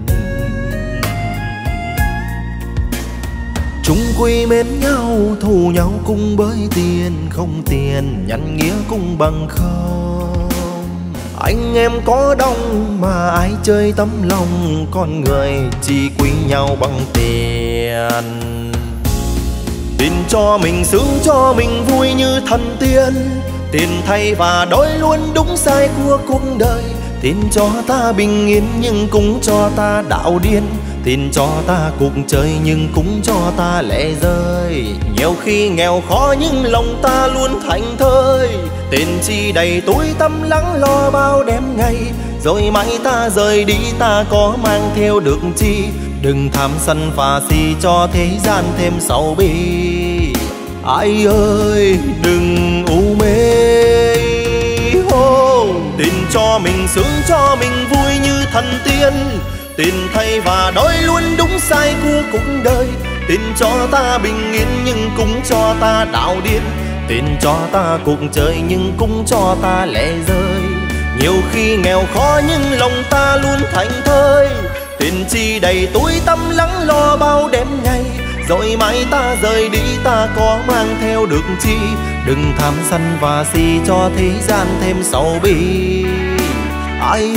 [SPEAKER 3] Chung quy mến nhau, thù nhau cũng bởi tiền, không tiền nhận nghĩa cũng bằng không. Anh em có đông mà ai chơi tấm lòng, con người chỉ quý nhau bằng tiền. Tiền cho mình sướng, cho mình vui như thần tiên, tiền thay và đổi luôn đúng sai của cuộc đời. Tiền cho ta bình yên nhưng cũng cho ta đạo điên, tiền cho ta cuộc chơi nhưng cũng cho ta lệ rơi. Nhiều khi nghèo khó nhưng lòng ta luôn thảnh thơi, tiền chi đầy túi tâm lắng lo bao đêm ngày. Rồi mãi ta rời đi ta có mang theo được chi, đừng tham sân phá si cho thế gian thêm sầu bi. Ai ơi đừng u mê. Oh, tiền cho mình sướng, cho mình vui như thần tiên, tiền thay và đổi luôn đúng sai của cuộc đời. Tiền cho ta bình yên nhưng cũng cho ta đạo điên, tiền cho ta cuộc chơi nhưng cũng cho ta lệ rơi. Nhiều khi nghèo khó nhưng lòng ta luôn thảnh thơi, tiền chi đầy túi tâm lắng lo bao đêm ngày. Rồi mãi ta rời đi ta có mang theo được chi, đừng tham sân và si cho thế gian thêm sầu bi. Ai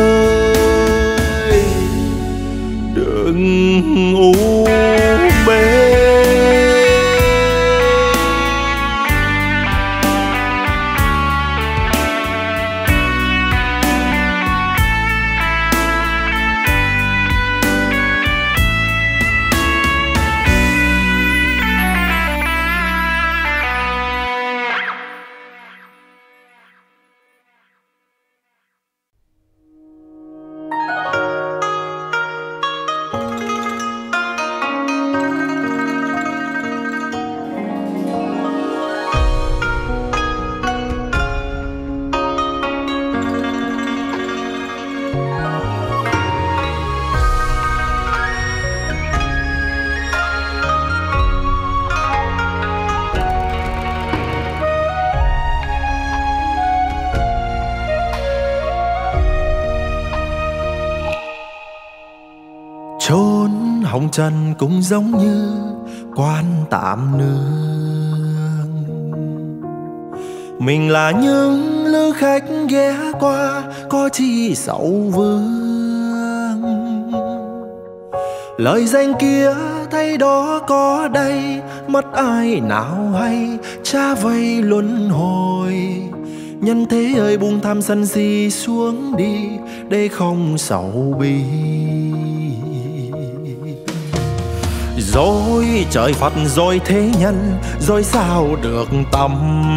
[SPEAKER 3] ơi đừng u mê. Chốn hồng trần cũng giống như quan tạm nương, mình là những lữ khách ghé qua có chi sầu vương. Lời danh kia thấy đó có đây, mất ai nào hay cha vây luân hồi. Nhân thế ơi buông tham sân si xuống đi, để không sầu bi. Rồi trời Phật rồi thế nhân, rồi sao được tâm.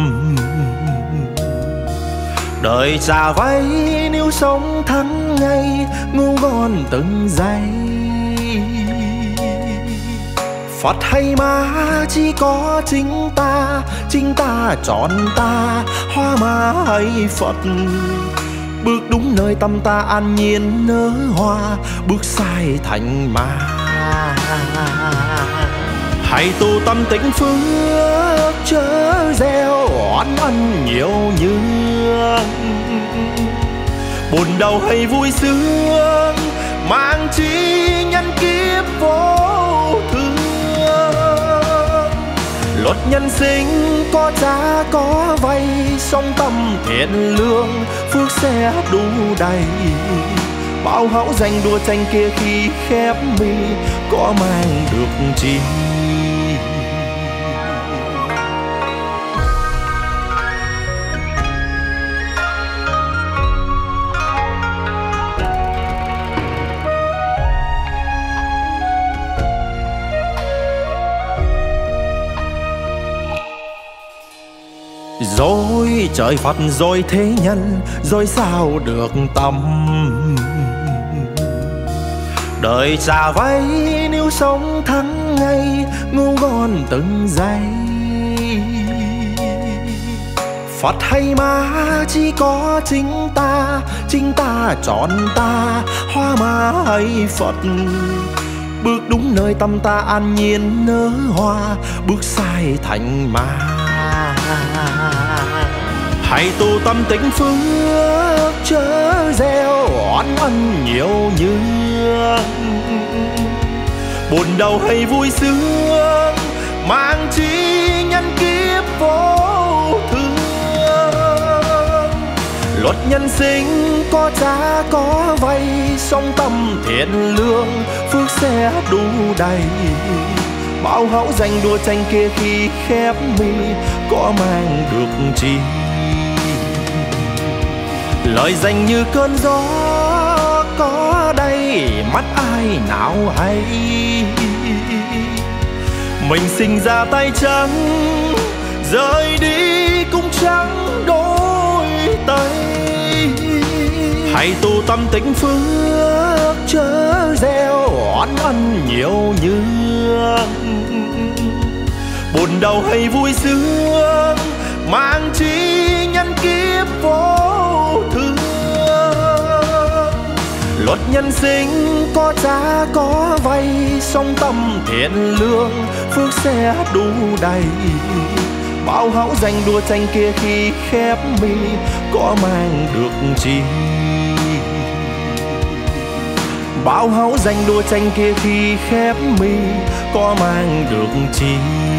[SPEAKER 3] Đời trả vay nếu sống tháng ngày, ngu ngon từng giây. Phật hay ma chỉ có chính ta, chính ta chọn ta, hoa ma hay Phật. Bước đúng nơi tâm ta an nhiên nở hoa, bước sai thành ma. Hãy tu tâm tĩnh phước chớ gieo oán ân nhiều nhường. Buồn đau hay vui sướng mang chi nhân kiếp vô thường. Luật nhân sinh có trả có vay, song tâm thiện lương phước sẽ đủ đầy. Bao hão danh đua tranh kia khi khép mi, có mang được chi. Rồi trời Phật rồi thế nhân, rồi sao được tâm. Đời trả vay nếu sống thắng ngay, ngu gòn từng giây. Phật hay ma chỉ có chính ta, chính ta chọn ta, hoa ma hay Phật. Bước đúng nơi tâm ta an nhiên nở hoa, bước sai thành ma. Hãy tu tâm tĩnh phước chớ gieo oán ân nhiều nhường. Buồn đau hay vui sướng mang chi nhân kiếp vô thường. Luật nhân sinh có trả có vay, song tâm thiện lương phước sẽ đủ đầy. Bao hão danh đua tranh kia khi khép mi, có mang được chi. Lời danh như cơn gió có đây, mắt ai nào hay. Mình sinh ra tay trắng, rời đi cũng chẳng đổi tay. Hãy tu tâm tĩnh phước chớ gieo oán ân nhiều nhường. Buồn đau hay vui sướng mang chi nhân kiếp vô thường. Luật nhân sinh có trả có vay, song tâm thiện lương phước sẽ đủ đầy. Bao hão danh đua tranh kia khi khép mi, có mang được chi. Bao hão danh đua tranh kia khi khép mi, có mang được chi.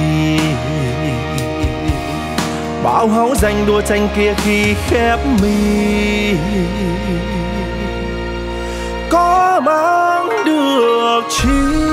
[SPEAKER 3] Bao hão danh đua tranh kia khi khép mi, có mang được chi.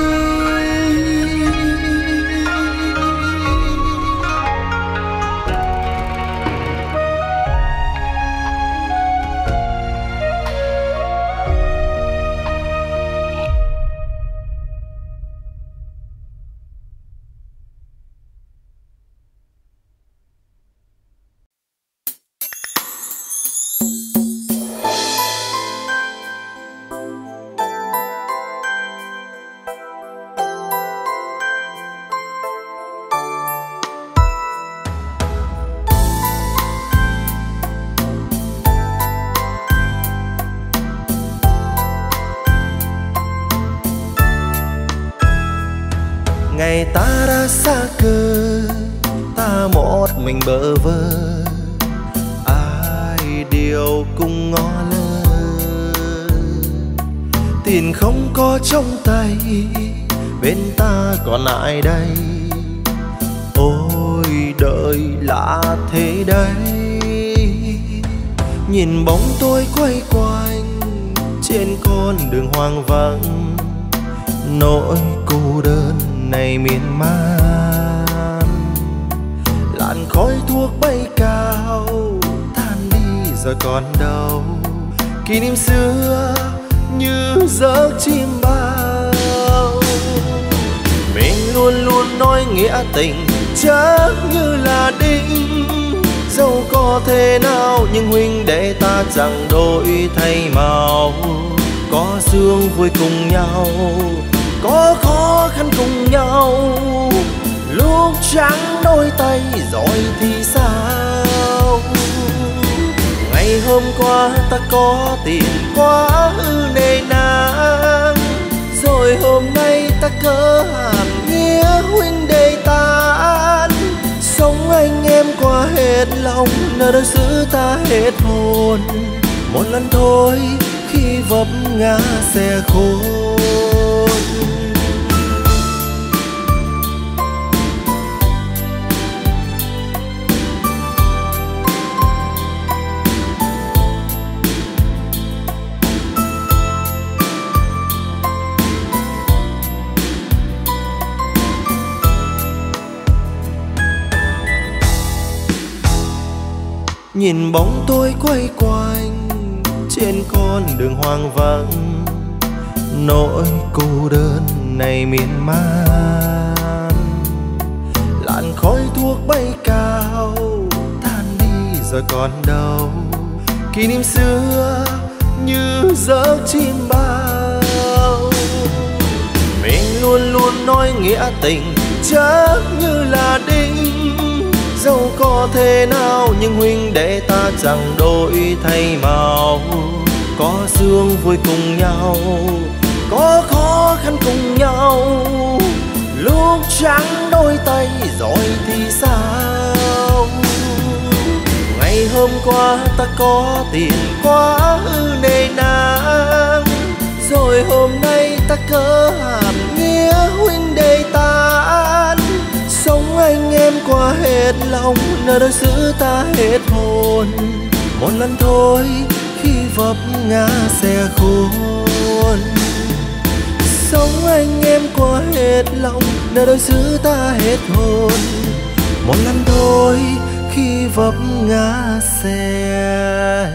[SPEAKER 3] Ngày ta đã xa cơ, ta một mình bơ vơ, ai điều cùng ngó lơ. Tiền không có trong tay, bên ta còn ai đây? Ôi đời lạ thế đấy. Nhìn bóng tôi quay quanh trên con đường hoang vắng, nỗi cô đơn này miên man. Làn khói thuốc bay cao tan đi rồi còn đâu. Kỷ niệm xưa như giấc chim bao, mình luôn luôn nói nghĩa tình chắc như là đinh. Dẫu có thế nào nhưng huynh đệ ta chẳng đổi thay màu. Có sương vui cùng nhau, có khó khăn cùng nhau. Lúc trắng đôi tay rồi thì sao? Ngày hôm qua ta có tiền quá ư nề nang, rồi hôm nay ta cớ hàn nghĩa huynh đệ tan. Sống anh em qua hết lòng, nơi đối xử ta hết hồn. Một lần thôi khi vấp ngã sẽ khôn. Nhìn bóng tôi quay quanh trên con đường hoang vắng, nỗi cô đơn này miên man. Làn khói thuốc bay cao tan đi rồi còn đâu, kỷ niệm xưa như giấc chim bao. Mình luôn luôn nói nghĩa tình chắc như là đinh, dẫu có thế nào nhưng huynh đệ ta chẳng đổi thay màu. Có sương vui cùng nhau, có khó khăn cùng nhau. Lúc trắng đôi tay rồi thì sao? Ngày hôm qua ta có tiền quá ư nề nang, rồi hôm nay ta cớ hàn nghĩa huynh đệ tan. Sống anh em qua hết lòng, nơi đối xử ta hết hồn. Một lần thôi khi vấp ngã sẽ khôn. Sống anh em qua hết lòng, nơi đối xử ta hết hồn. Một lần thôi khi vấp ngã sẽ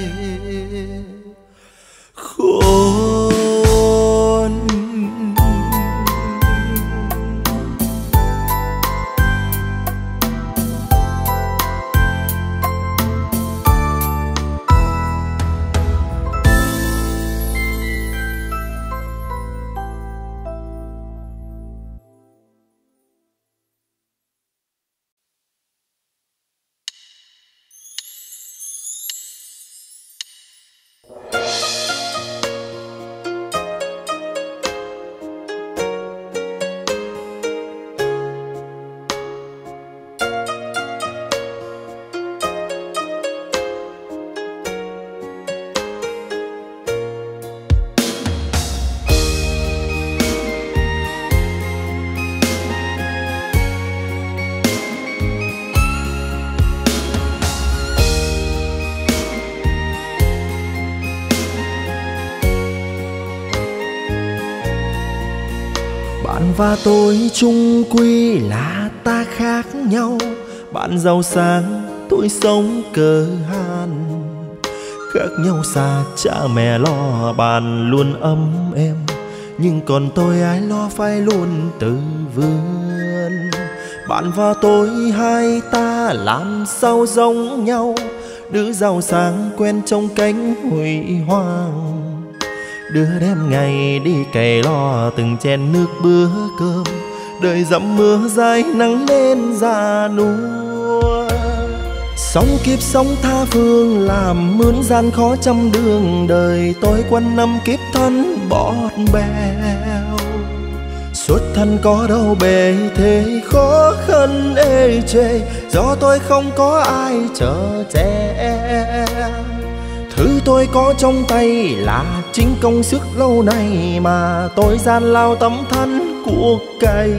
[SPEAKER 3] khôn. Bạn và tôi chung quy là ta khác nhau. Bạn giàu sang, tôi sống cơ hàn. Khác nhau xa cha mẹ lo bạn luôn ấm êm, nhưng còn tôi ai lo phải luôn tự vươn. Bạn và tôi hai ta làm sao giống nhau, đứa giàu sang quen trong cánh huy hoàng, đứa đêm ngày đi cày lo từng chén nước bữa cơm. Đời dặm mưa dài nắng lên già nua, sóng kiếp sóng tha phương làm mướn gian khó trăm đường. Đời tôi quanh năm kiếp thân bọt bèo, xuất thân có đâu bề thế khó khăn ê chề, do tôi không có ai chở che. Thứ tôi có trong tay là chính công sức lâu nay mà tôi gian lao tấm thân cuộc cày.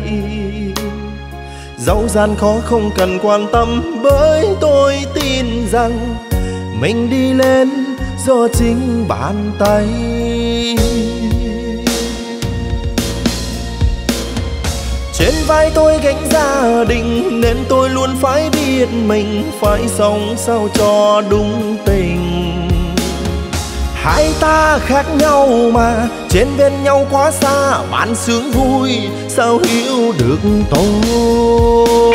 [SPEAKER 3] Dẫu gian khó không cần quan tâm, bởi tôi tin rằng mình đi lên do chính bàn tay. Trên vai tôi gánh gia đình nên tôi luôn phải biết mình phải sống sao cho đúng tình. Hai ta khác nhau mà trên bên nhau quá xa, bạn sướng vui sao hiểu được tôi.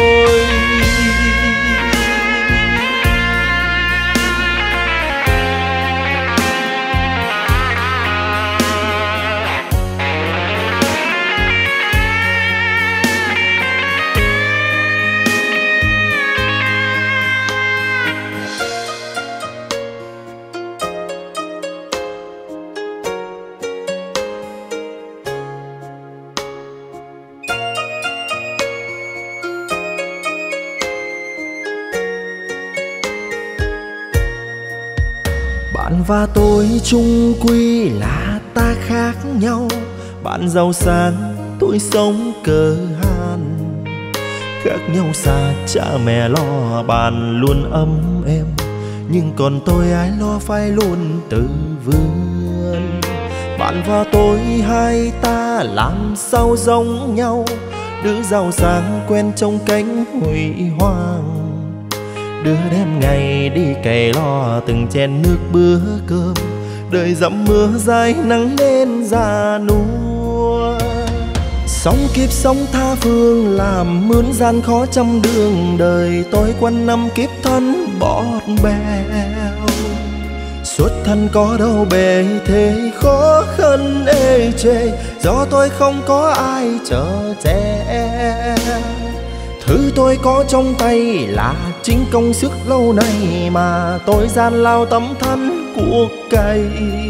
[SPEAKER 1] và tôi chung quy là ta khác nhau. Bạn giàu sang, tôi sống cơ hàn. Khác nhau xa cha mẹ lo bạn luôn ấm êm, nhưng còn tôi ai lo phải luôn tự vươn. Bạn và tôi hai ta làm sao giống nhau, đứa giàu sang quen trong cánh huy hoàng, đứa đêm ngày đi cày lo từng chén nước bữa cơm. Đời dặm mưa dài nắng nên già nua, sống kiếp sống tha phương làm mướn gian khó trăm đường. Đời tôi quanh năm kiếp thân bọt bèo, xuất thân có đâu bề thế khó khăn ê chề, do tôi không có ai chở che. Thứ tôi có trong tay là chính công sức lâu nay mà tôi gian lao tấm thân cuộc cày.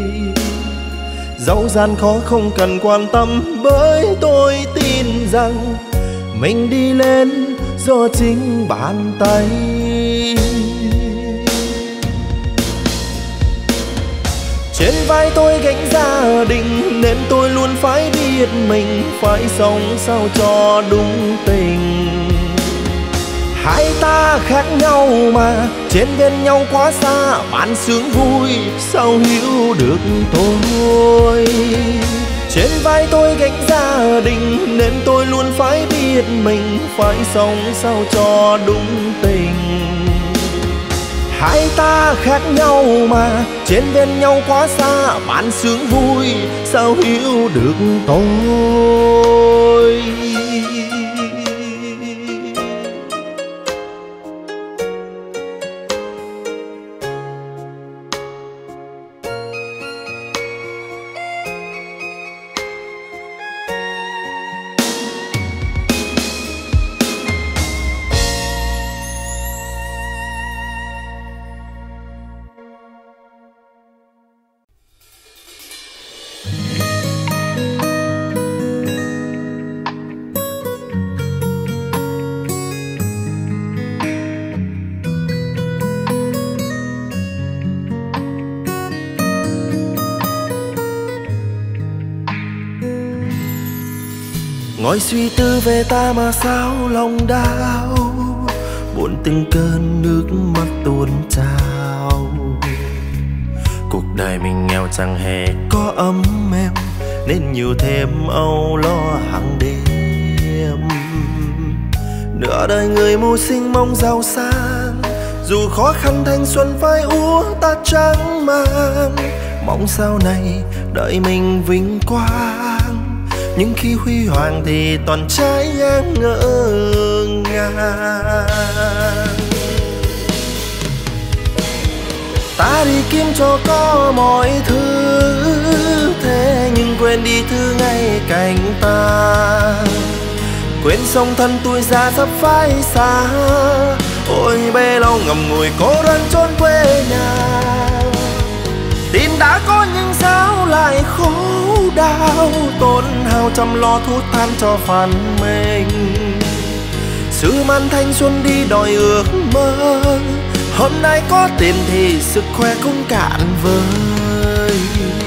[SPEAKER 1] Dẫu gian khó không cần quan tâm, bởi tôi tin rằng mình đi lên do chính bàn tay. Trên vai tôi gánh gia đình nên tôi luôn phải biết mình phải sống sao cho đúng tình. Hai ta khác nhau mà trên bên nhau quá xa, bạn sướng vui sao hiểu được tôi. Trên vai tôi gánh gia đình nên tôi luôn phải biết mình phải sống sao cho đúng tình. Hai ta khác nhau mà trên bên nhau quá xa, bạn sướng vui sao hiểu được tôi. Ngồi suy tư về ta mà sao lòng đau, buồn từng cơn nước mắt tuôn trào. Cuộc đời mình nghèo chẳng hề có ấm êm, nên nhiều thêm âu lo hàng đêm. Nửa đời người mưu sinh mong giàu sang, dù khó khăn thanh xuân phải úa ta chẳng mang. Mong sau này đợi mình vinh quang, nhưng khi huy hoàng thì toàn trái ngang ngỡ ngàng. Ta đi kiếm cho có mọi thứ, thế nhưng quên đi thứ ngay cạnh ta. Quên song thân tôi ra sắp phai xa, ôi bê lâu ngậm ngùi cố răn trốn quê nhà. Tin đã có nhưng sao lại khổ đau, tốn hao chăm lo thuốc than cho phận mình. Xứ man thanh xuân đi đòi ước mơ, hôm nay có tiền thì sức khỏe cũng cạn vơi.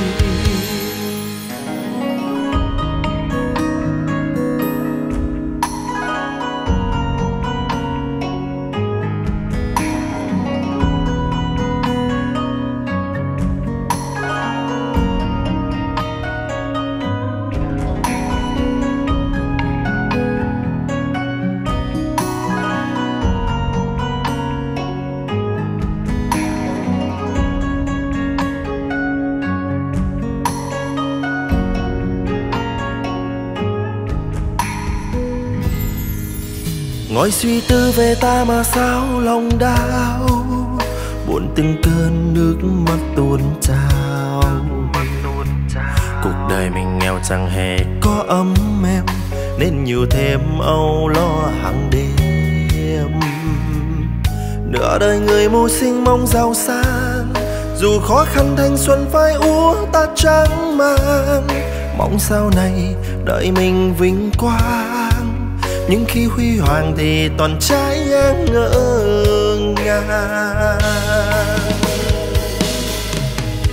[SPEAKER 1] Ngồi suy tư về ta mà sao lòng đau, buồn từng cơn nước mắt tuôn trào. Cuộc đời mình nghèo chẳng hề có ấm êm, nên nhiều thêm âu lo hàng đêm. Nửa đời người mưu sinh mong giàu sang, dù khó khăn thanh xuân phải úa ta chẳng mang. Mong sau này đợi mình vinh quang, nhưng khi huy hoàng thì toàn trái ngang ngỡ ngàng.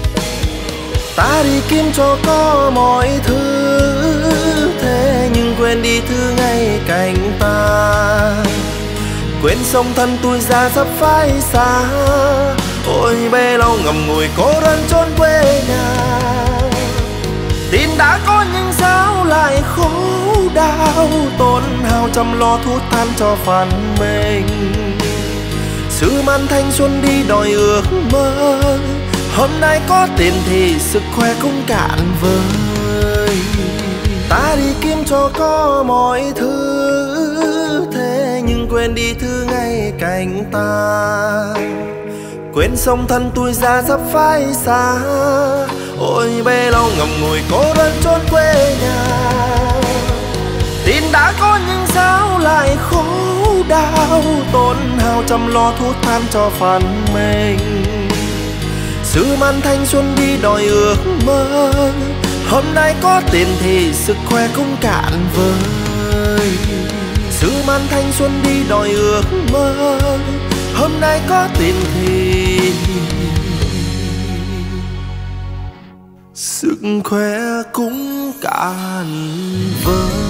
[SPEAKER 3] Ta đi kiếm cho có mọi thứ, thế nhưng quên đi thứ ngay cạnh ta. Quên sông thân tôi ra sắp phai xa, ôi bấy lâu ngậm ngùi cô đơn trốn quê nhà. Tin đã có nhưng sao lại khổ đau, tốn hao chăm lo thuốc than cho phận mình. Sự man thanh xuân đi đòi ước mơ, hôm nay có tiền thì sức khỏe cũng cạn vơi. Ta đi kiếm cho có mọi thứ, thế nhưng quên đi thứ ngay cạnh ta. Quên sông thân tôi ra sắp phai xa, ôi bấy lâu ngậm ngùi cô đơn trốn quê nhà. Tin đã có nhưng sao lại khổ đau, tốn hao chăm lo thuốc than cho phận mình. Sự man thanh xuân đi đòi ước mơ, hôm nay có tiền thì sức khỏe cũng cạn vơi. Sự man thanh xuân đi đòi ước mơ, hôm nay có tiền thì sức khỏe cũng cạn vơi.